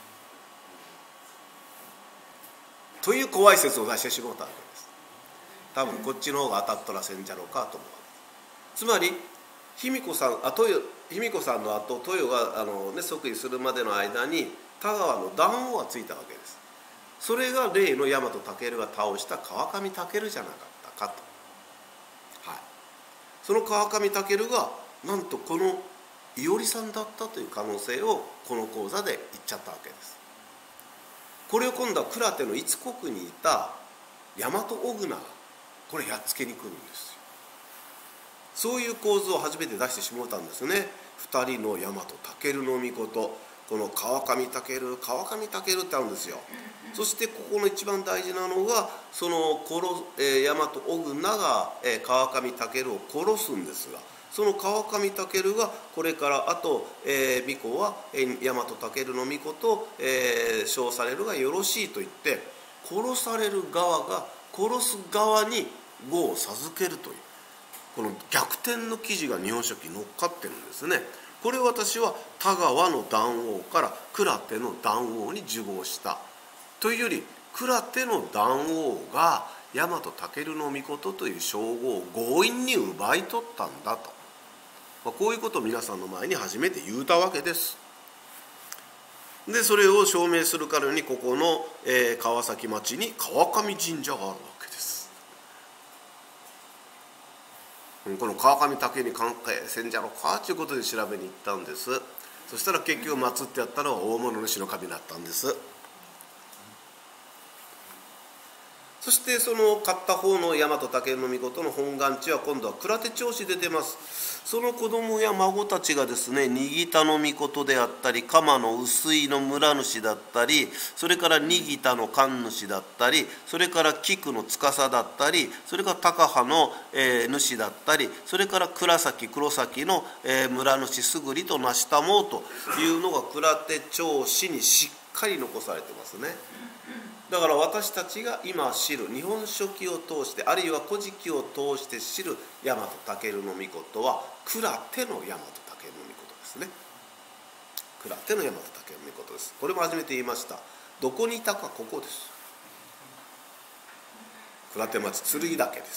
A: という怖い説を出してしまったわけです。多分こっちの方が当たったらせんじゃろうかと思う。つまり卑弥呼さん、あ豊卑弥呼さんの後、豊があの、ね、即位するまでの間に田川の壇王がついたわけです。それが例の大和武が倒した川上武じゃなかったかと。はい、その川上武がなんとこの伊織さんだったという可能性をこの講座で言っちゃったわけです。これを今度は鞍手の五国にいた大和小倉がこれやっつけに来るんですよ。そういう構図を初めて出してしもうたんですね。二人の大和武の命、この川上武、川上武ってあるんですよ。そしてここの一番大事なのが、その殺、えー、大和小倉が、えー、川上武を殺すんですが、その川上武がこれからあと、えー、巫女は、えー、大和武の巫女と、えー、称されるがよろしいと言って、殺される側が殺す側に業を授けるという、この逆転の記事が日本書紀に載っかってるんですね。これを私は田川の壇王から鞍手の壇王に受講したというより、鞍手の壇王が大和武の命という称号を強引に奪い取ったんだと、まあ、こういうことを皆さんの前に初めて言うたわけです。でそれを証明するからにここの、えー、川崎町に川上神社があるわけです。この川上武に関係せんじゃろかということで調べに行ったんです。そしたら結局祀ってやったのは大物主神だったんです。そしてその買った方の大和武の命の本願地は今度は鞍手町史出てます。その子供や孫たちがですね、新田の命であったり、鎌の臼井の村主だったり、それから新田の神主だったり、それから菊の司だったり、それから高羽の、えー、主だったり、それから倉崎黒崎の、えー、村主すぐりと成したもうというのが鞍手町史にしっかり残されてますね。だから私たちが今知る日本書紀を通して、あるいは古事記を通して知る大和武の命は鞍手の大和武の命ですね。鞍手の大和武の命です。これも初めて言いました。どこにいたかここです。鞍手町剣岳です。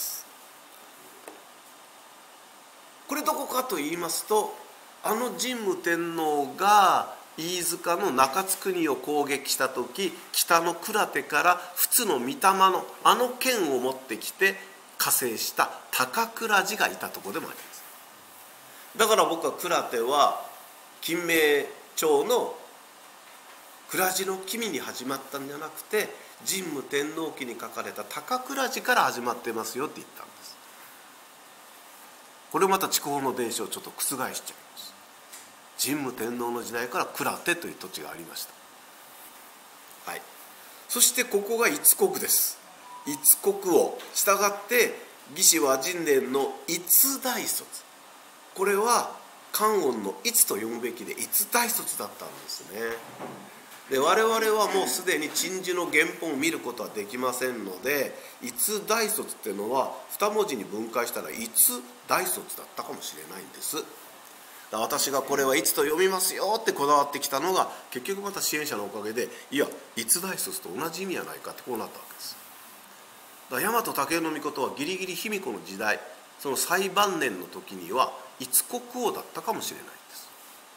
A: これどこかと言いますと、あの神武天皇が飯塚の中津国を攻撃した時、北の鞍手から仏の御霊のあの剣を持ってきて加勢した高倉寺がいたところでもあります。だから僕は鞍手は金明朝の倉寺の君に始まったんじゃなくて、神武天皇記に書かれた高倉寺から始まってますよって言ったんです。これまた筑豊の伝承をちょっと覆しちゃいます。神武天皇の時代から鞍手という土地がありました。はい、そしてここが五国です。五国を従って魏志倭人伝の逸大卒、これは観音の逸と読むべきで逸大卒だったんですね。 で我々はもうすでに鎮守の原本を見ることはできませんので、いつ大卒っていうのはに文字に分解したらいつ大卒だったかもしれないんです。だから私がこれはいつと読みますよってこだわってきたのが、結局また支援者のおかげで、いやいつ大卒と同じ意味やないかってこうなったわけです。だから大和武尊命はギリギリ卑弥呼の時代、その最晩年の時にはいつ国王だったかもしれないんです。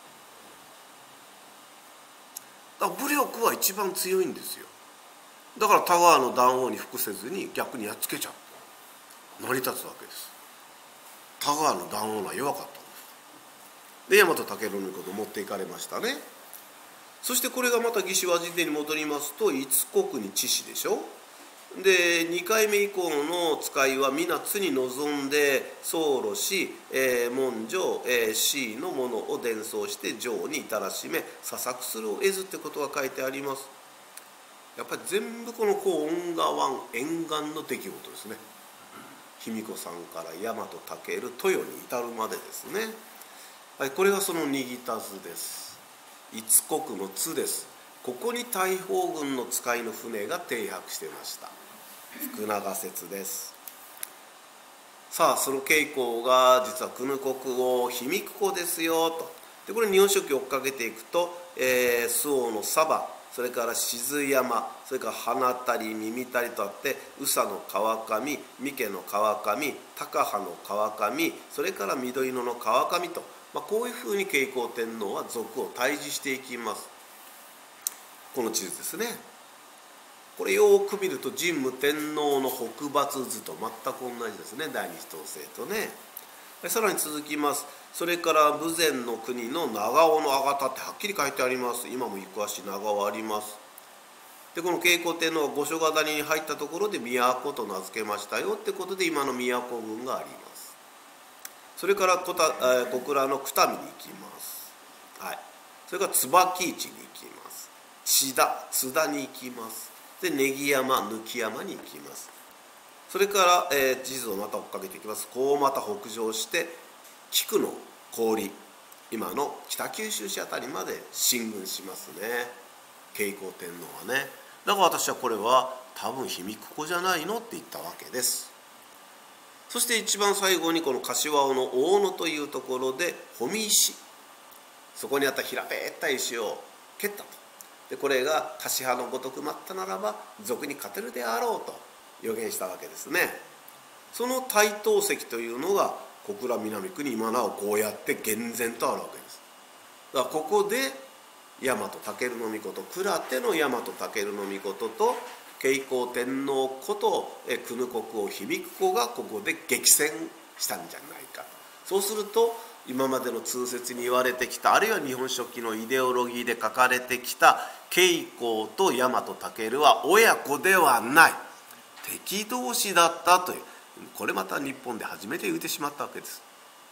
A: だから武力は一番強いんですよ。だから田川の談王に服せずに逆にやっつけちゃう、成り立つわけです。田川の談王は弱かったんです。で大和武尊命持っていかれましたね。そしてこれがまた魏志倭人伝に戻りますと、五国に致死でしょ。でにかいめ以降の使いは皆津に臨んで僧侶し、えー、文書、えー、詩のものを伝奏して城に至らしめ査索するを得ずってことが書いてあります。やっぱり全部このこう恩賀湾沿岸の出来事ですね。卑弥呼さんから大和武豊に至るまでですね。はい、これがそのにぎたずです。五国の津です。ここに大砲軍の使いの船が停泊していました。福永説です。さあその傾向が実は久野国王卑弥呼公ですよと。でこれ日本書紀を追っかけていくと、えー、周防の佐賀、それから静山、それから花谷、耳谷とあって、宇佐の川上、三毛の川上、高羽の川上、それから緑野の川上と、まあ、こういうふうに慶光天皇は族を対峙していきます。この地図ですね。これよく見ると神武天皇の北伐図と全く同じですね。第二次統制とね。さらに続きます。それから豊前の国の長尾のあがたってはっきり書いてあります。今も行橋長尾あります。でこの慶光天皇が五所ヶ谷に入ったところで都と名付けましたよってことで、今の都郡があります。それから小倉の九民に行きます。はい。それから椿市に行きます。千田、津田に行きます。で根木山、貫山に行きます。それから、えー、地図をまた追っかけていきます。こうまた北上して菊の氷、今の北九州市あたりまで進軍しますね、慶光天皇はね。だから私はこれは多分卑弥呼公じゃないのって言ったわけです。そして一番最後にこの柏尾の大野というところで保見石、そこにあった平べったい石を蹴ったと。でこれが樫派のごとく待ったならば賊に勝てるであろうと予言したわけですね。その台東石というのが小倉南区に今なおこうやって厳然とあるわけです。だからここで大和武尊命、倉手の大和武尊命と慶光天皇こと久野国王卑弥呼公がここで激戦したんじゃないか。そうすると今までの通説に言われてきた、あるいは日本書紀のイデオロギーで書かれてきた慶光と大和武は親子ではない、敵同士だったという、これまた日本で初めて言ってしまったわけです。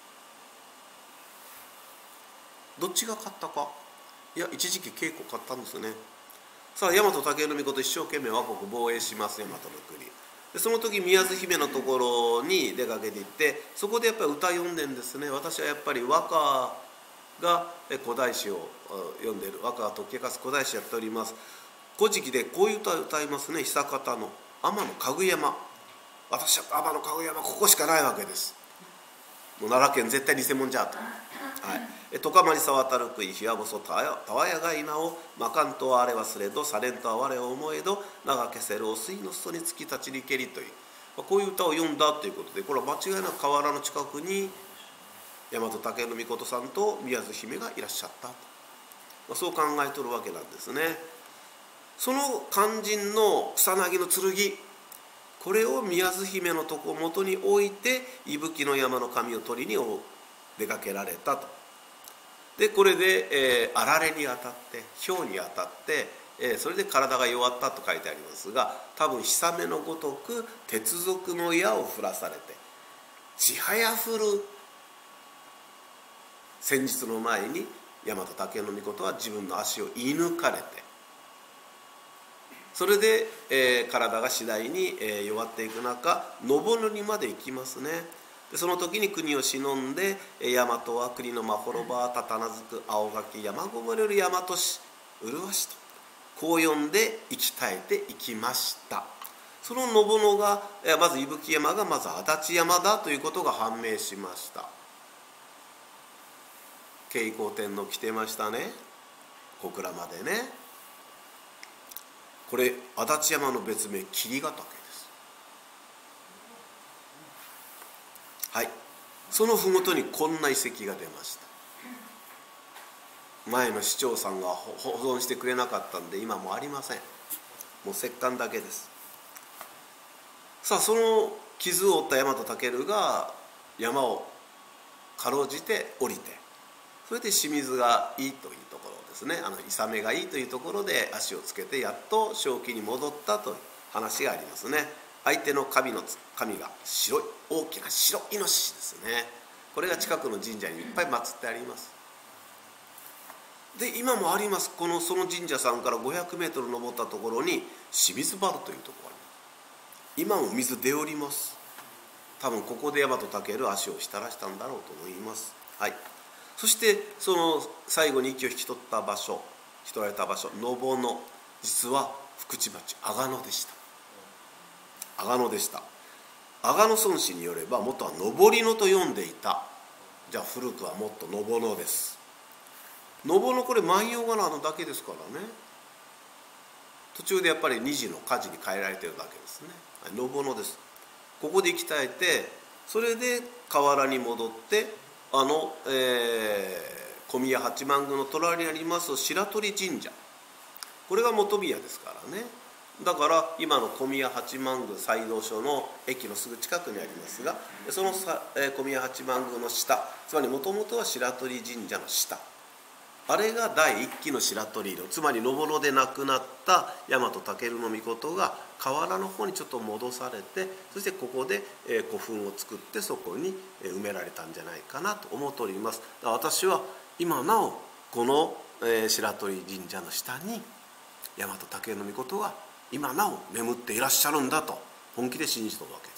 A: どっちが勝ったか。いや一時期慶光勝ったんですね。さあ大和武尊命一生懸命倭国防衛します。大和の国でその時宮津姫のところに出かけていって、そこでやっぱり歌読んでんですね。私はやっぱり和歌が古代詩を読んでいる、和歌が解き明かす古代詩やっております。古事記でこういう歌を歌いますね。久方の天のかぐ山、私は天のかぐ山ここしかないわけです。もう奈良県絶対偽物じゃと。はい、とかまりさわたるくいひわぼそたわやがいなおまかんとはあれ忘れどされんとは我を思えど長けせるお水の裾につき立ちりけりという、まあ、こういう歌を読んだということで、これは間違いなく河原の近くに大和武尊命さんと宮津姫がいらっしゃったと、まあ、そう考えとるわけなんですね。その肝心の草薙の剣、これを宮津姫のとこ元に置いて伊吹の山の神を取りに出かけられたと。でこれで、えー、あられに当たって雹に当たって、えー、それで体が弱ったと書いてありますが、多分氷雨のごとく鉄属の矢を降らされてちはや降る戦術の前に大和武尊命は自分の足を射抜かれて、それで、えー、体が次第に、えー、弱っていく中信濃にまで行きますね。でその時に国を忍んで大和は国のまほろばたたなずく青垣山ごもれる大和市麗しとこう呼んで息絶えていきました。そののぼのがまず伊吹山がまず足立山だということが判明しました。慶光天皇来てましたね、小倉までね。これ足立山の別名霧ヶ岳です。はい、その麓にこんな遺跡が出ました。前の市長さんが保存してくれなかったんで今もありません。もう石棺だけです。さあ、その傷を負った大和武が山をかろうじて降りて、それで清水がいいというところですね、あのイサメがいいというところで足をつけてやっと正気に戻ったという話がありますね。相手の神の神が白い大きな白イノシシですね。これが近くの神社にいっぱい祀ってあります。で今もあります。このその神社さんからごひゃくメートル登ったところに清水原というところがあります。今も水出おります。多分ここで大和武足を浸らしたんだろうと思います。はい、そしてその最後に息を引き取った場所、引き取られた場所、のぼの、実は福地町阿賀野でした。阿賀野でした。阿賀野村史によれば元は登り野と呼んでいた。じゃあ古くはもっとのぼのです。のぼの、これ万葉仮名のだけですからね。途中でやっぱり二次の火事に変えられてるだけですね。のぼのです。ここで鍛えて、それで河原に戻って、あの、えー、小宮八幡宮の隣にあります白鳥神社、これが本宮ですからね。だから今の小宮八幡宮西道所の駅のすぐ近くにありますが、そのさ、えー、小宮八幡宮の下、つまりもともとは白鳥神社の下、あれが第一期の白鳥色、つまりのぼので亡くなった大和武命が河原の方にちょっと戻されて、そしてここで古墳を作ってそこに埋められたんじゃないかなと思っております。私は今なおこの白鳥神社の下に大和武命が今なお眠っていらっしゃるんだと本気で信じているわけです。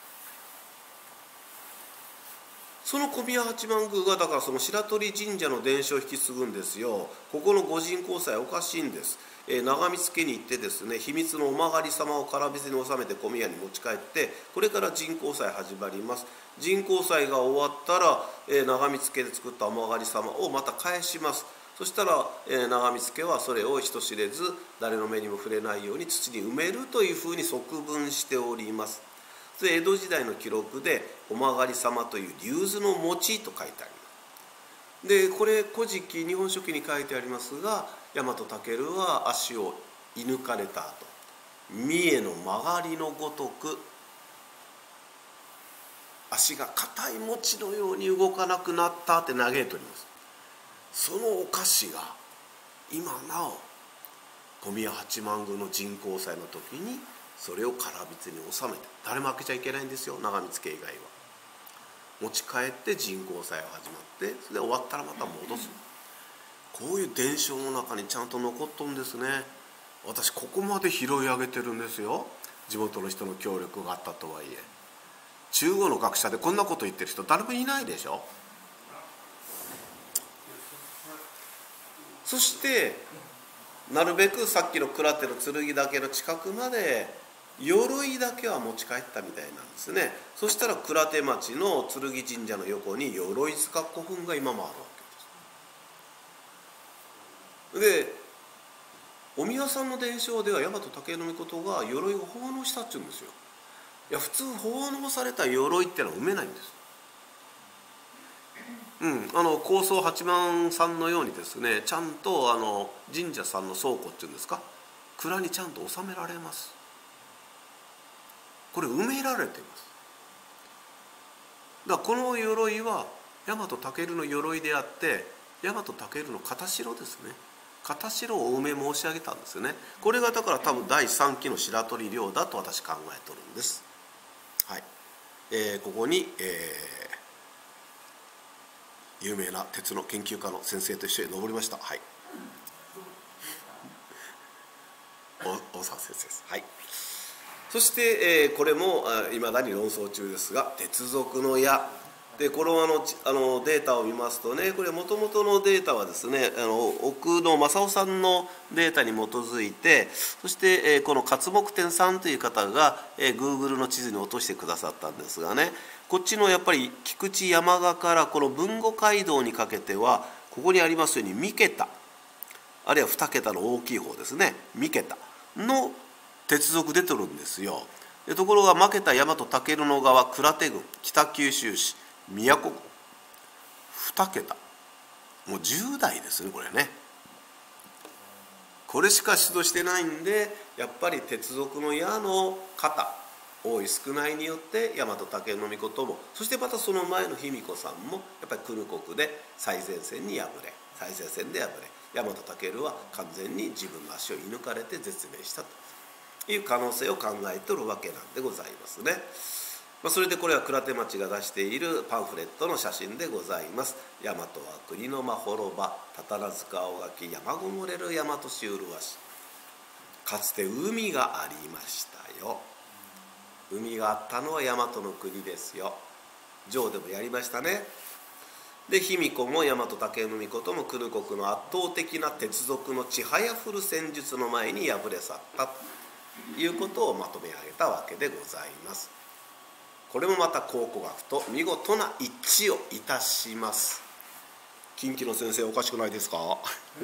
A: その小宮八幡宮がだからその白鳥神社の伝承を引き継ぐんですよ。ここの御神交際おかしいんです。えー、長見家に行ってですね、秘密のお曲がり様を唐水に収めて小宮に持ち帰って、これから神交際始まります。神交際が終わったら、えー、長見家で作ったお曲がり様をまた返します。そしたら、えー、長見家はそれを人知れず誰の目にも触れないように土に埋めるというふうに則分しております。江戸時代の記録でお曲がり様という竜頭の餅と書いてあります。でこれ古事記日本書紀に書いてありますが、大和武は足を射抜かれた後、三重の曲がりのごとく足が硬い餅のように動かなくなったって嘆いております。そのお菓子が今なお小宮八幡宮の神交際の時にそれを唐びに収めて、誰も開けちゃいけないんですよ、長見家以外は。持ち帰って神交際が始まって、それで終わったらまた戻す。こういう伝承の中にちゃんと残っとるんですね。私ここまで拾い上げてるんですよ、地元の人の協力があったとはいえ。中国の学者でこんなこと言ってる人誰もいないでしょ。そしてなるべくさっきの鞍手の剣岳の近くまで鎧だけは持ち帰ったみたいなんですね。そしたら鞍手町の剣神社の横に鎧塚古墳が今もあるわけです。でお宮さんの伝承では大和武命が鎧を奉納したって言うんですよ。いや普通奉納された鎧ってのは埋めないんです。うん、あの高僧八幡さんのようにですね、ちゃんとあの神社さんの倉庫っていうんですか、蔵にちゃんと収められます。これ埋められています。だからこの鎧は大和武の鎧であって、大和武の片白ですね。片白をお埋め申し上げたんですよね。これがだから多分だいさんきの白鳥領だと私考えとるんです。はい、えー、ここに、えー、有名な鉄の研究家の先生と一緒に登りました。はい。大沢先生です。はい。そして、えー、これもいまだに論争中ですが、鉄属の矢、 でこのあのあのデータを見ますとね、これもともとのデータはですね、あの奥野正夫さんのデータに基づいて、そして、えー、この勝木天さんという方が、えー、Google の地図に落としてくださったんですがね、こっちのやっぱり菊池山鹿からこの豊後街道にかけては、ここにありますように三桁、あるいはに桁の大きい方ですね、三桁の鉄則出てるんですよ。でところが負けた大和武尊の側、鞍手郡、北九州市、宮古郡、に桁、もうじゅう代ですね、これね。これしか出土してないんで、やっぱり鉄則の矢の型、多い少ないによって大和武尊命も、そしてまたその前の卑弥呼さんもやっぱり久留国で最前線に敗れ、最前線で敗れ、大和武は完全に自分の足を射抜かれて絶命したという可能性を考えておるわけなんでございますね。まあ、それでこれは鞍手町が出しているパンフレットの写真でございます。大和は国のま滅ば、たたら塚を垣、山ごもれる大和しうるわし。かつて海がありましたよ。海があったのは大和の国ですよ。城でもやりましたね。で卑弥呼も大和武尊命も久留国の圧倒的な鉄則のちはやふる戦術の前に敗れ去ったということをまとめ上げたわけでございます。これもまた考古学と見事な一致をいたします。近畿の先生おかしくないですか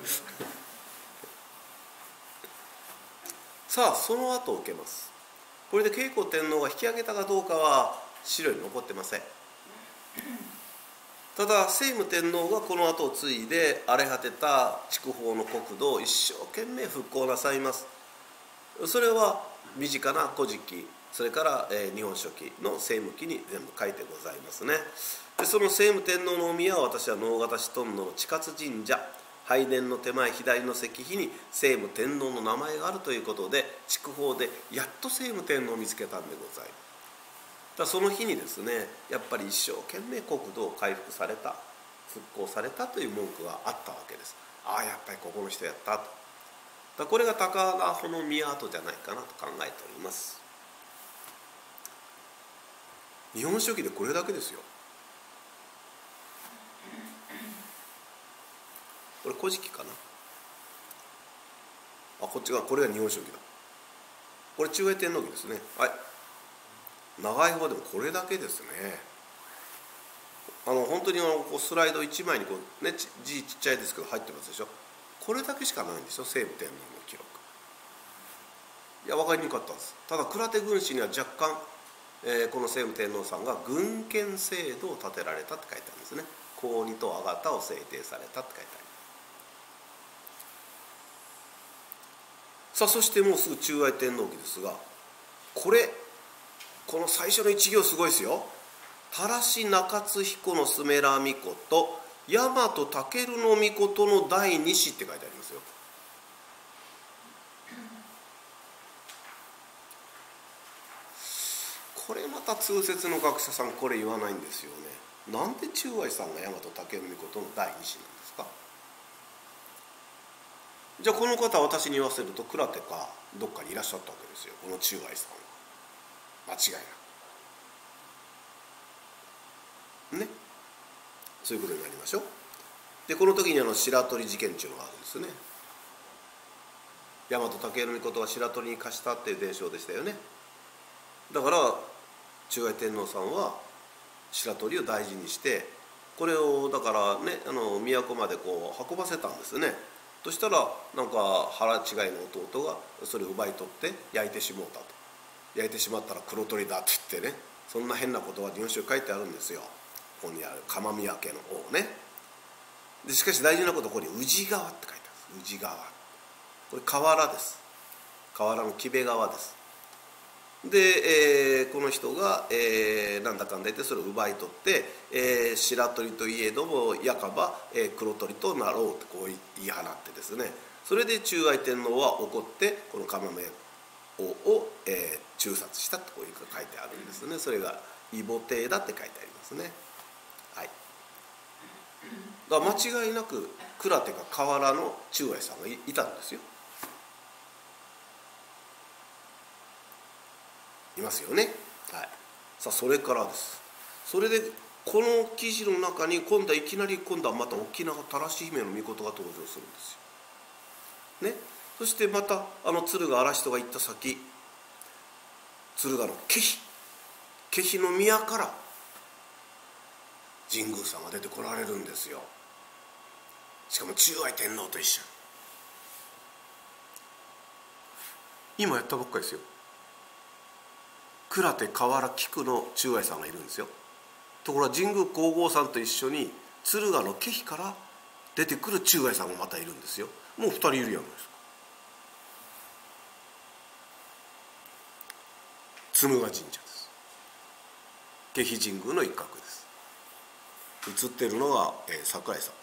A: さあその後を受けます。これで慶光天皇が引き上げたかどうかは資料に残ってません。ただ聖武天皇がこの後を継いで荒れ果てた筑豊の国土を一生懸命復興なさいます。それは身近な古事記、それから、えー、日本書紀の聖武記に全部書いてございますね。でその聖武天皇のお宮は私は直方市屯野の智勝神社、拝殿の手前左の石碑に聖武天皇の名前があるということで、筑豊でやっと聖武天皇を見つけたんでございます。だその日にですね、やっぱり一生懸命国土を回復された、復興されたという文句があったわけです。ああやっぱりここの人やったと。だこれが高田穂宮跡じゃないかなと考えております。日本書紀でこれだけですよ。これ古事記かな。あ、こっちがこれが日本書紀だ。これ中英天皇記ですね。はい。長い方でもこれだけですね。あの本当にあのこうスライドいちまいにこうね、字ちっちゃいですけど入ってますでしょ。これだけしかないんですよ、聖武天皇の記録。いや分かりにくかったんです。ただ鞍手軍師には若干、えー、この聖武天皇さんが軍権制度を立てられたって書いてあるんですね。高利とあがたを制定されたって書いてある。さあそしてもうすぐ中愛天皇記ですが、これこの最初の一行すごいですよ。たらし中津彦のすめらみこと大和武尊のみことの第二子って書いてありますよ。これまた通説の学者さんこれ言わないんですよね。なんで中愛さんが大和武尊のみことの第二子なんですか。じゃあこの方私に言わせると倉手かどっかにいらっしゃったわけですよ、この中愛さんは。間違いなくね、そういうことになりましょう。でこの時にあの白鳥事件っていうのがあるんですね。大和武尊のことは白鳥に貸したっていう伝承でしたよね。だから中愛天皇さんは白鳥を大事にして、これをだからね、あの都までこう運ばせたんですね。そしたらなんか腹違いの弟がそれを奪い取って焼いてしもうたと。焼いてしまったら黒鳥だって言ってね、そんな変なことが日本書に書いてあるんですよ。ここにある鎌宮家の王ね。でしかし大事なことはここに宇治川って書いてあるんです。宇治川、これ河原です。河原の木部川です。で、えー、この人が、えー、なんだかんだ言ってそれを奪い取って、えー、白鳥といえどもやかば、えー、黒鳥となろうってこう言い放ってですね、それで中愛天皇は怒ってこの鎌宮王を、えー、中殺したってこういう書いてあるんですね。それが異母帝だって書いてありますね。はい。だから間違いなく倉手か河原の中愛さんが い, いたんですよ。いますよね。はい。さあそれからです。それでこの記事の中に今度はいきなり今度はまた沖縄たらし姫の御事が登場するんですよ。ね、そしてまたあの敦賀嵐人が行った先、敦賀の気比気比の宮から神宮さんが出てこられるんですよ。しかも中愛天皇と一緒に。今やったばっかりですよ。倉手河原菊の中愛さんがいるんですよ。ところが神宮皇后さんと一緒に敦賀の気比から出てくる中愛さんがまたいるんですよ。もうふたりいるやんですか。敦賀神社です。気比神宮の一角です。映っているのが、えー、桜井さんです。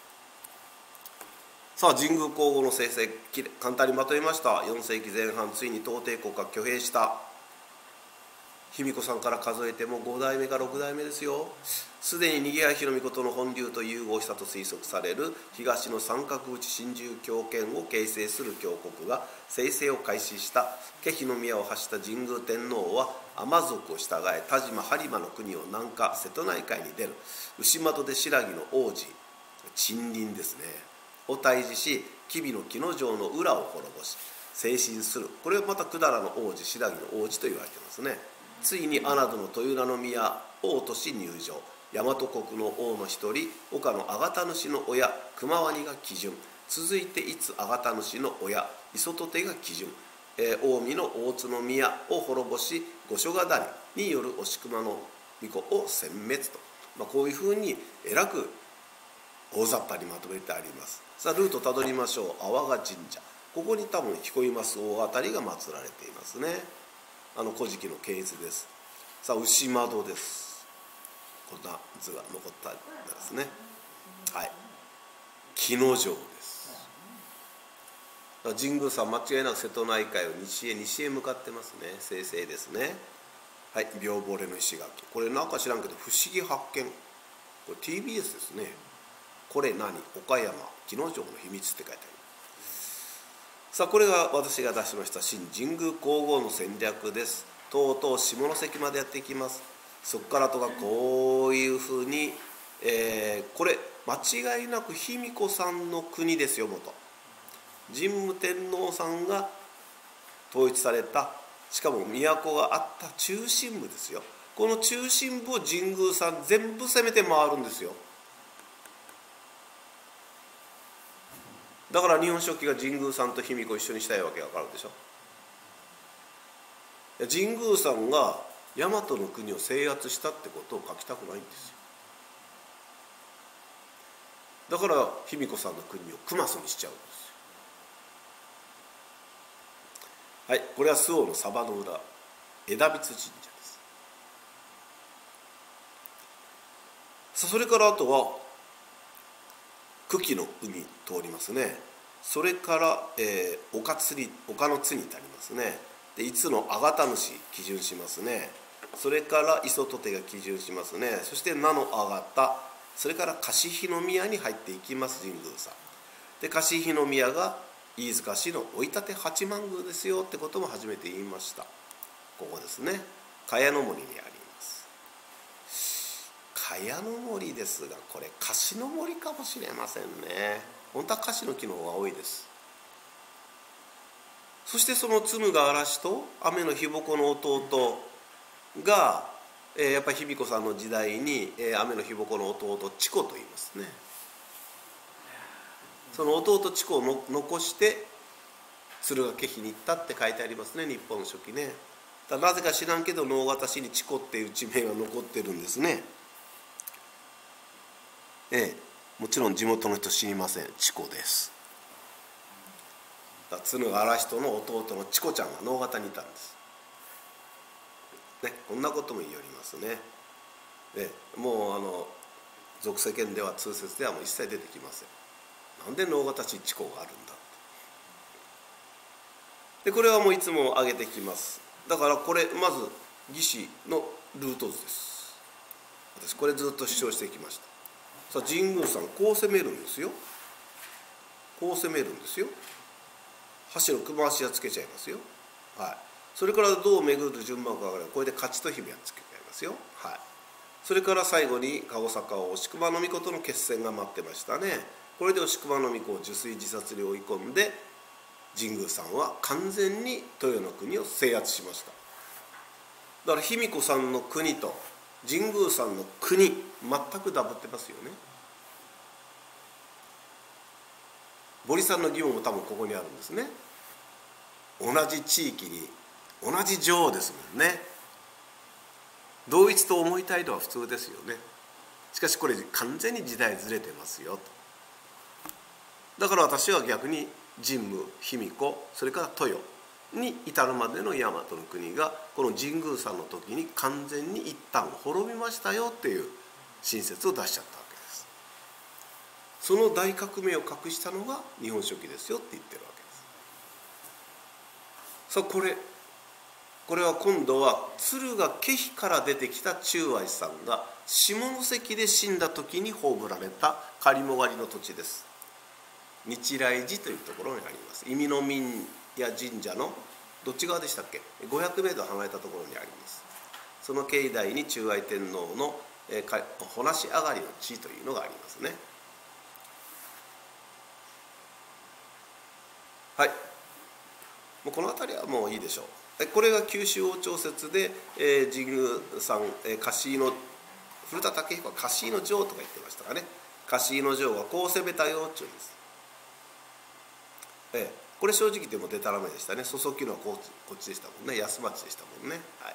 A: さあ神宮皇后の成績簡単にまとめました。よんせいきぜん半、ついに東帝国が挙兵した。卑弥呼さんから数えてもごだいめかろくだいめですよ。すでに逃げ合い日の命の本流と融合したと推測される東の三角内真珠教圏を形成する教国が生成を開始した。気比の宮を発した神宮天皇は尼族を従え田島播磨の国を南下瀬戸内海に出る。牛窓で新羅の王子陳林ですねを退治し、吉備の木之丞の裏を滅ぼし成神する。これはまた百済の王子新羅の王子と言われてますね。ついに阿那度の豊浦宮を落とし入城。大和国の王の一人岡の阿形主の親熊割が基準。続いていつ阿形主の親磯戸手が基準。えー、近江の大津の宮を滅ぼし五所ヶ谷による押熊の巫女を殲滅と、まあ、こういうふうにえらく大雑把にまとめてあります。さあルートたどりましょう。阿波賀神社、ここに多分彦井ます大当たりが祀られていますね。あの古事記の系図です。さあ牛窓です。こんな図が残ったですね。はい、木之丞です。神宮さん間違いなく瀬戸内海を西へ西へ向かってますね。正々ですね。はい、屏風の石垣、これなんか知らんけど不思議発見、これ ティービーエス ですね。これ何、岡山木之丞の秘密って書いてある。さあこれが私が出しました新神宮皇后の戦略です。とうとう下関までやっていきます。そこからとかこういうふうに、えー、これ間違いなく卑弥呼さんの国ですよ。元神武天皇さんが統一された、しかも都があった中心部ですよ。この中心部を神宮さん全部攻めて回るんですよ。だから日本書紀が神宮さんと卑弥呼一緒にしたいわけが分かるでしょ。神宮さんが大和の国を制圧したってことを書きたくないんですよ。だから卑弥呼さんの国を熊須にしちゃうんですよ。はい、これは周防のサバの裏枝光神社です。それからあとは久喜の海通りますね。それから、えー、岡津に岡の津に至りますね。でいつの阿形主基準しますね。それから磯戸手が基準しますね。そして名の阿形、それから貸比宮に入っていきます神宮さんで、貸比宮が飯塚市の追い立て八幡宮ですよってことも初めて言いました。ここですね、茅の森にあります。茅の森ですが、これ樫の森かもしれませんね。本当は樫の木の方が多いです。そしてその敦賀嵐と雨の日母子の弟が、えー、やっぱり卑弥呼さんの時代に、えー、雨の日母子の弟智子と言いますね。その弟智子をの残して敦賀気比に行ったって書いてありますね、日本書紀ね。だなぜか知らんけど直方市に智子っていう地名が残ってるんですね。ええ、もちろん地元の人知りません。智子です。敦賀嵐人の弟の智子ちゃんが直方にいたんです、ね、こんなことも言いよりますね。でもうあの俗世間では通説ではもう一切出てきません。なんで直方市智子があるんだで、これはもういつも挙げてきます。だからこれまず義士のルート図です。私これずっと主張してきました。さあ神宮さんこう攻めるんですよ。こう攻めるんですよ。橋の熊足はつけちゃいますよ。はい。それからどう巡る順番か分からない。これで勝ちと姫はつけちゃいますよ。はい。 それから最後に籠坂を押熊命の決戦が待ってましたね。これで押熊命を受水自殺に追い込んで、神宮さんは完全に豊の国を制圧しました。だから卑弥呼さんの国と神宮さんの国、全くダブってますよね。堀さんの疑問も多分ここにあるんですね。同じ地域に同じ女王ですもんね。同一と思いたいのは普通ですよね。しかしこれ完全に時代ずれてますよと。だから私は逆に神武、卑弥呼、それから豊に至るまでの大和の国がこの神宮さんの時に完全に一旦滅びましたよっていう新説を出しちゃったわけです。その大革命を隠したのが日本書紀ですよって言ってるわけです。さあこれこれは今度は敦賀気比から出てきた忠愛さんが下関で死んだ時に葬られた仮もがりの土地です。日来寺というところにあります。意味の民や神社のどっち側でしたっけ、ごひゃくメートル離れたところにあります。その境内に忠愛天皇のほなし上がりの地というのがありますね。はい、もうこの辺りはもういいでしょう。これが九州王朝説で、えー、神宮さん、えー、貸しの古田武彦は貸しの城とか言ってましたかね。貸しの城はこう攻めたよっていうんです。えー、これ正直言ってもでたらめでしたね。注ぎのはこっち、こっちでしたもんね。安町でしたもんね。はい、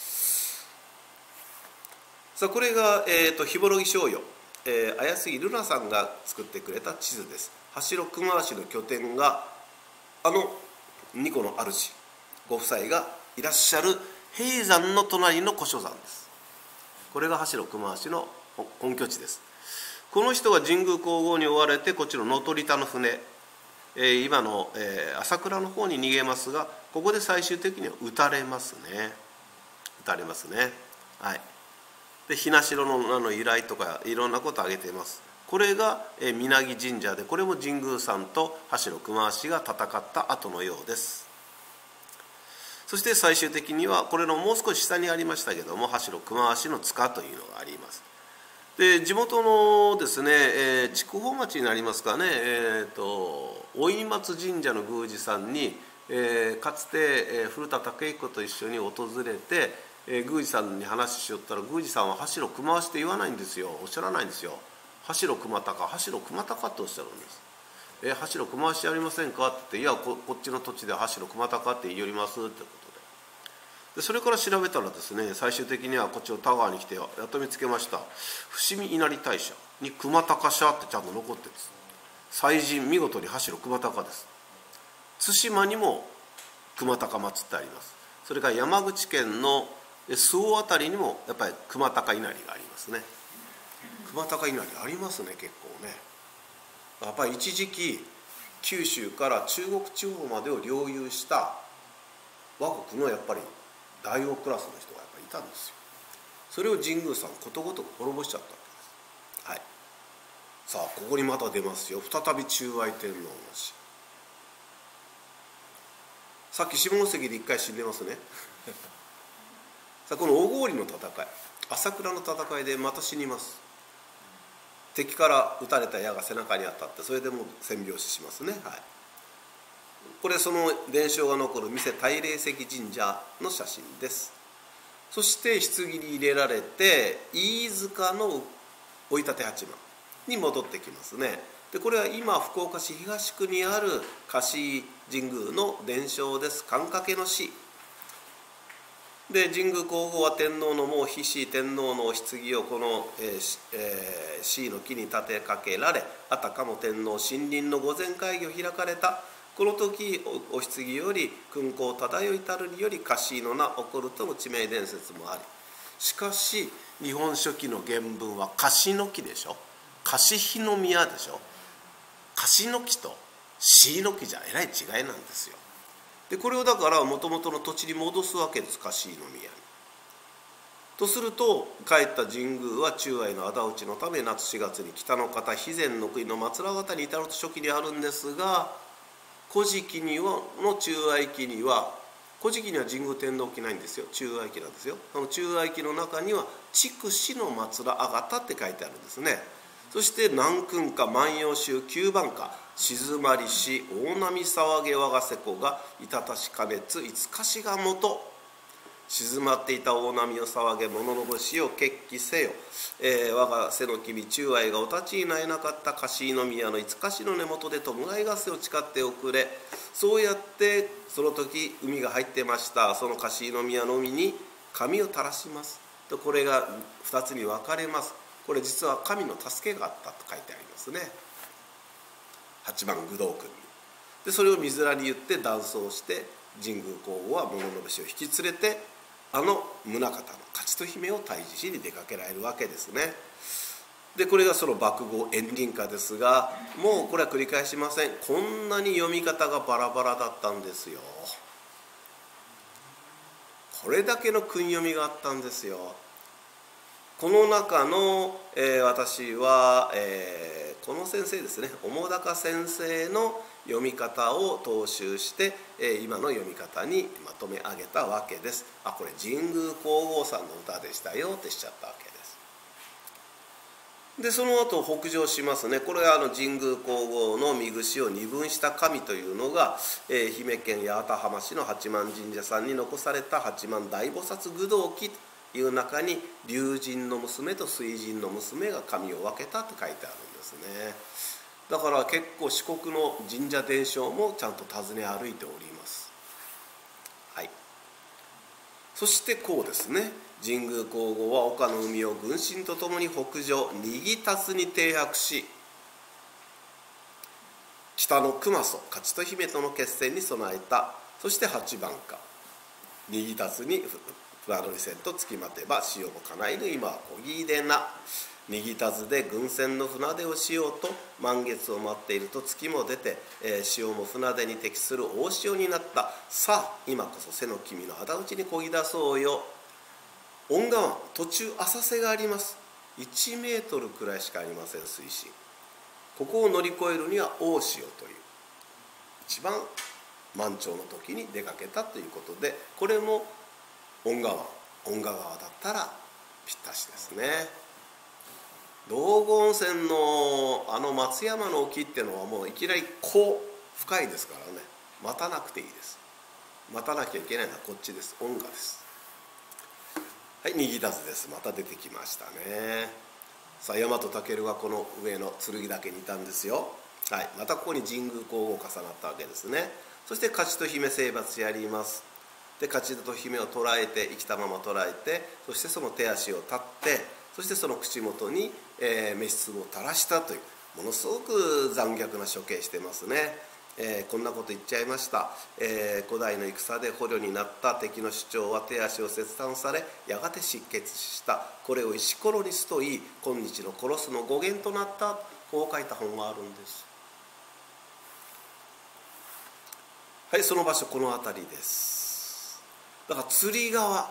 A: さあこれが、えーと、桧木正与、えー、綾杉瑠奈さんが作ってくれた地図です。橋路熊足の拠点があの二個の主ご夫妻がいらっしゃる平山の隣の古書山です。これが橋路熊足の本拠地です。この人が神宮皇后に追われてこっちの能取田の船、えー、今の、えー、朝倉の方に逃げますが、ここで最終的には撃たれますね。撃たれますね。はい。で日名城の名の由来とかいろんなことを挙げています。これが稲城神社で、これも神宮さんと橋路熊足が戦った後のようです。そして最終的にはこれのもう少し下にありましたけども、橋路熊足の塚というのがあります。で地元のですね、えー、筑豊町になりますかね、えー、と老松神社の宮司さんに、えー、かつて、えー、古田武彦と一緒に訪れて、えー、宮司さんに話しよったら、宮司さんは橋路熊足って言わないんですよ。おっしゃらないんですよ。橋路熊高、橋路熊高っておっしゃるんです。えー、橋路熊足ありませんかって言って、いや こ, こっちの土地で橋路熊高って言い寄りますってことで、でそれから調べたらですね、最終的にはこっちの田川に来てやっと見つけました。伏見稲荷大社に熊高社ってちゃんと残ってるんです。祭神見事に橋路熊高です。対馬にも熊高祀ってあります。それから山口県の周防あたりにもやっぱり熊高稲荷がありますね。熊高稲荷ありますね、結構ね。やっぱり一時期九州から中国地方までを領有した我が国のやっぱり大王クラスの人がやっぱりいたんですよ。それを神宮さんことごとく滅ぼしちゃったわけです。はい、さあここにまた出ますよ。再び忠愛天皇の死。さっき下関で一回死んでますねさあこの小郡の戦い、朝倉の戦いでまた死にます。敵から撃たれた矢が背中に当たって、それでもう戦病死しますね。はい、これその伝承が残る三瀬大霊石神社の写真です。そして棺に入れられて飯塚の追い立て八幡に戻ってきますね。でこれは今福岡市東区にある貸神宮の伝承です。願掛けの死で、神宮皇后は天皇のもう翕子天皇のお棺をこの椎の木に立てかけられ、あたかも天皇親臨の御前会議を開かれた。この時お棺より勲功漂いたるにより貸しの名起こるとの地名伝説もあり、しかし日本書紀の原文は貸の木でしょ、貸日の宮でしょ。貸の木と椎の木じゃえらい違いなんですよ。でこれをだからもともとの土地に戻すわけです、貸の宮に。とすると帰った神宮は忠愛の仇討ちのため夏しがつに北の方肥前の国の松良方に至ると初期にあるんですが、古事記にはの忠愛記には古事記には神宮天皇記ないんですよ。中愛記なんですよ。その中愛記の中には筑紫の祭らあがたって書いてあるんですね。そして南君歌万葉集九番歌静まりし大波騒げ我が瀬古がいたたし加熱いつかしがもと静まっていた大波を騒げ物の星を決起せよ、えー、我が瀬の君中愛がお立ちになれなかった樫宮のいつかしの根元で弔い合戦を誓っておくれ。そうやってその時海が入ってました。その樫宮の海に神を垂らしますと、これがふたつに分かれます。これ実は神の助けがあったと書いてありますね。はちばん愚道訓に。でそれを水面に言って断層して神宮皇后は物の星を引き連れてあの宗像の勝戸姫を退治しに出かけられるわけですね。でこれがその幕号円輪歌ですが、もうこれは繰り返しません。こんなに読み方がバラバラだったんですよ。これだけの訓読みがあったんですよ。この中の、えー、私は、えー、この先生ですね、澤高先生の読み方を踏襲して、えー、今の読み方にまとめ上げたわけです。あ、これ神宮皇后さんの歌でしたよってしちゃったわけです。でその後北上しますね。これはあの神宮皇后の身櫛を二分した神というのが、えー、愛媛県八幡浜市の八幡神社さんに残された八幡大菩薩愚道記という中に龍神の娘と水神の娘が神を分けたと書いてあるんですね。だから結構四国の神社伝承もちゃんと訪ね歩いております。はい。そしてこうですね、神宮皇后は岡の海を軍神とともに北上、にぎたつに停泊し、北の熊曽勝戸姫との決戦に備えた。そして八番歌にぎたつに船乗り船とつきまてば潮もかないぬ今はこぎでな。にぎたずで軍船の船出をしようと満月を待っていると月も出て、えー、潮も船出に適する大潮になった。さあ今こそ瀬の君の仇討ちにこぎ出そうよ。恩川湾途中浅瀬があります。いちメートルくらいしかありません、水深。ここを乗り越えるには大潮という一番満潮の時に出かけたということで、これも恩川湾恩賀川だったらぴったしですね。道後温泉のあの松山の沖っていうのはもういきなりこう深いですからね、待たなくていいです。待たなきゃいけないのはこっちです。恩賀です。はい、にぎたずです。また出てきましたね。さあ大和武がこの上の剣岳にいたんですよ。はい、またここに神宮皇后重なったわけですね。そして勝戸姫征伐やります。で勝戸姫を捕らえて生きたまま捕らえて、そしてその手足を断って、そしてその口元に、えー、飯粒を垂らしたというものすごく残虐な処刑してますね。えー、こんなこと言っちゃいました。えー、古代の戦で捕虜になった敵の首長は手足を切断され、やがて失血した。これを石ころにすといい、今日の殺すの語源となった。こう書いた本があるんです。はい、その場所この辺りです。だから釣り川、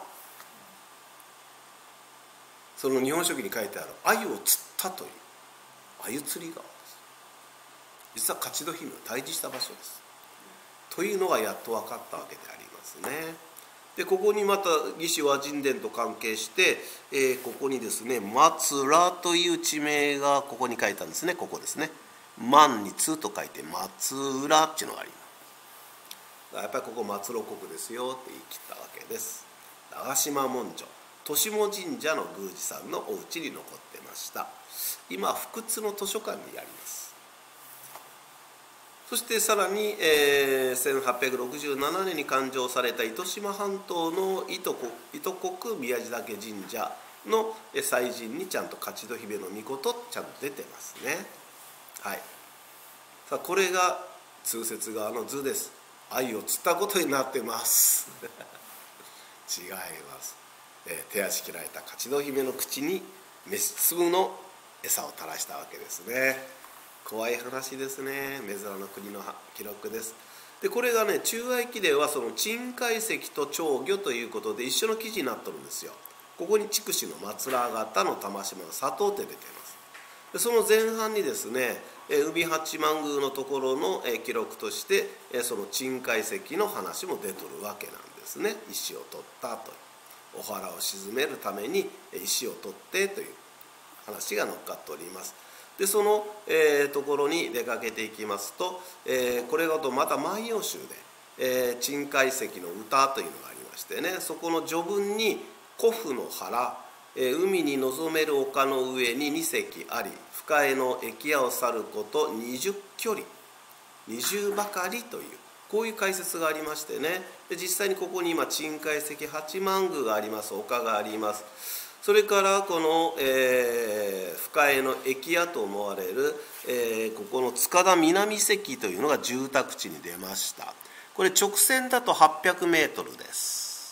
A: その日本書紀に書いてある鮎を釣ったという鮎釣り川です。実は勝戸姫を退治した場所ですというのがやっと分かったわけでありますね。でここにまた魏志倭人伝と関係して、えー、ここにですね松浦という地名がここに書いたんですね。ここですね、万に津と書いて松浦っていうのがあります。やっぱりここ松呂国ですよって言い切ったわけです。長島文書年母神社の宮司さんのお家に残ってました。今福津の図書館にあります。そしてさらに、えー、せんはっぴゃくろくじゅうななねんに誕生された糸島半島の糸国宮地嶽神社の祭神にちゃんと勝戸姫の御事ちゃんと出てますね。はい、さあこれが通説側の図です。鮎を釣ったことになってます違います、えー、手足切られた勝戸姫の口に飯粒の餌を垂らしたわけですね。怖い話ですね。珍の国の記録です。でこれがね中愛記ではその鎮海石と長魚ということで一緒の記事になってるんですよ。ここに筑紫の松ら型の玉島の砂糖って出ています。でその前半にですねえー、海八幡宮のところの、えー、記録として、えー、その鎮海石の話も出とるわけなんですね。石を取ったという、お腹を鎮めるために石を取ってという話が載っかっております。でその、えー、ところに出かけていきますと、えー、これがとまた万葉集で、えー、鎮海石の歌というのがありましてね、そこの序文に古府の原、えー、海に臨める丘の上にに隻あり、深江の駅屋を去ることにじゅっ距離、にじゅうばかりという、こういう解説がありましてね、で実際にここに今鎮海石八幡宮があります、丘があります。それからこの、えー、深江の駅屋と思われる、えー、ここの塚田南関というのが住宅地に出ました。これ直線だとはっぴゃくメートルです。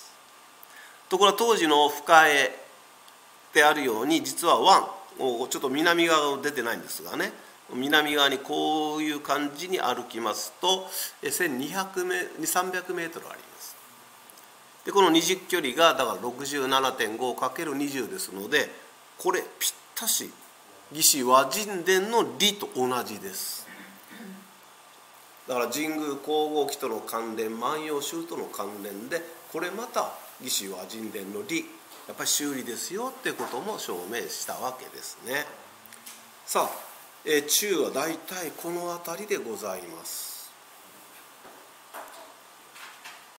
A: ところが当時の深江であるように、実は湾、ちょっと南側が出てないんですがね、南側にこういう感じに歩きますと せんにひゃくメートル、さんびゃくメートルあります。でこのにじゅっ距離がだから ろくじゅうななてんごかけるにじゅう ですので、これぴったし魏志倭人伝の理と同じです。だから神宮皇后記との関連、万葉集との関連で、これまた魏志倭人伝の理、やっぱり修理ですよっていうことも証明したわけですね。さあ、えー、中はだいたいこの辺りでございます。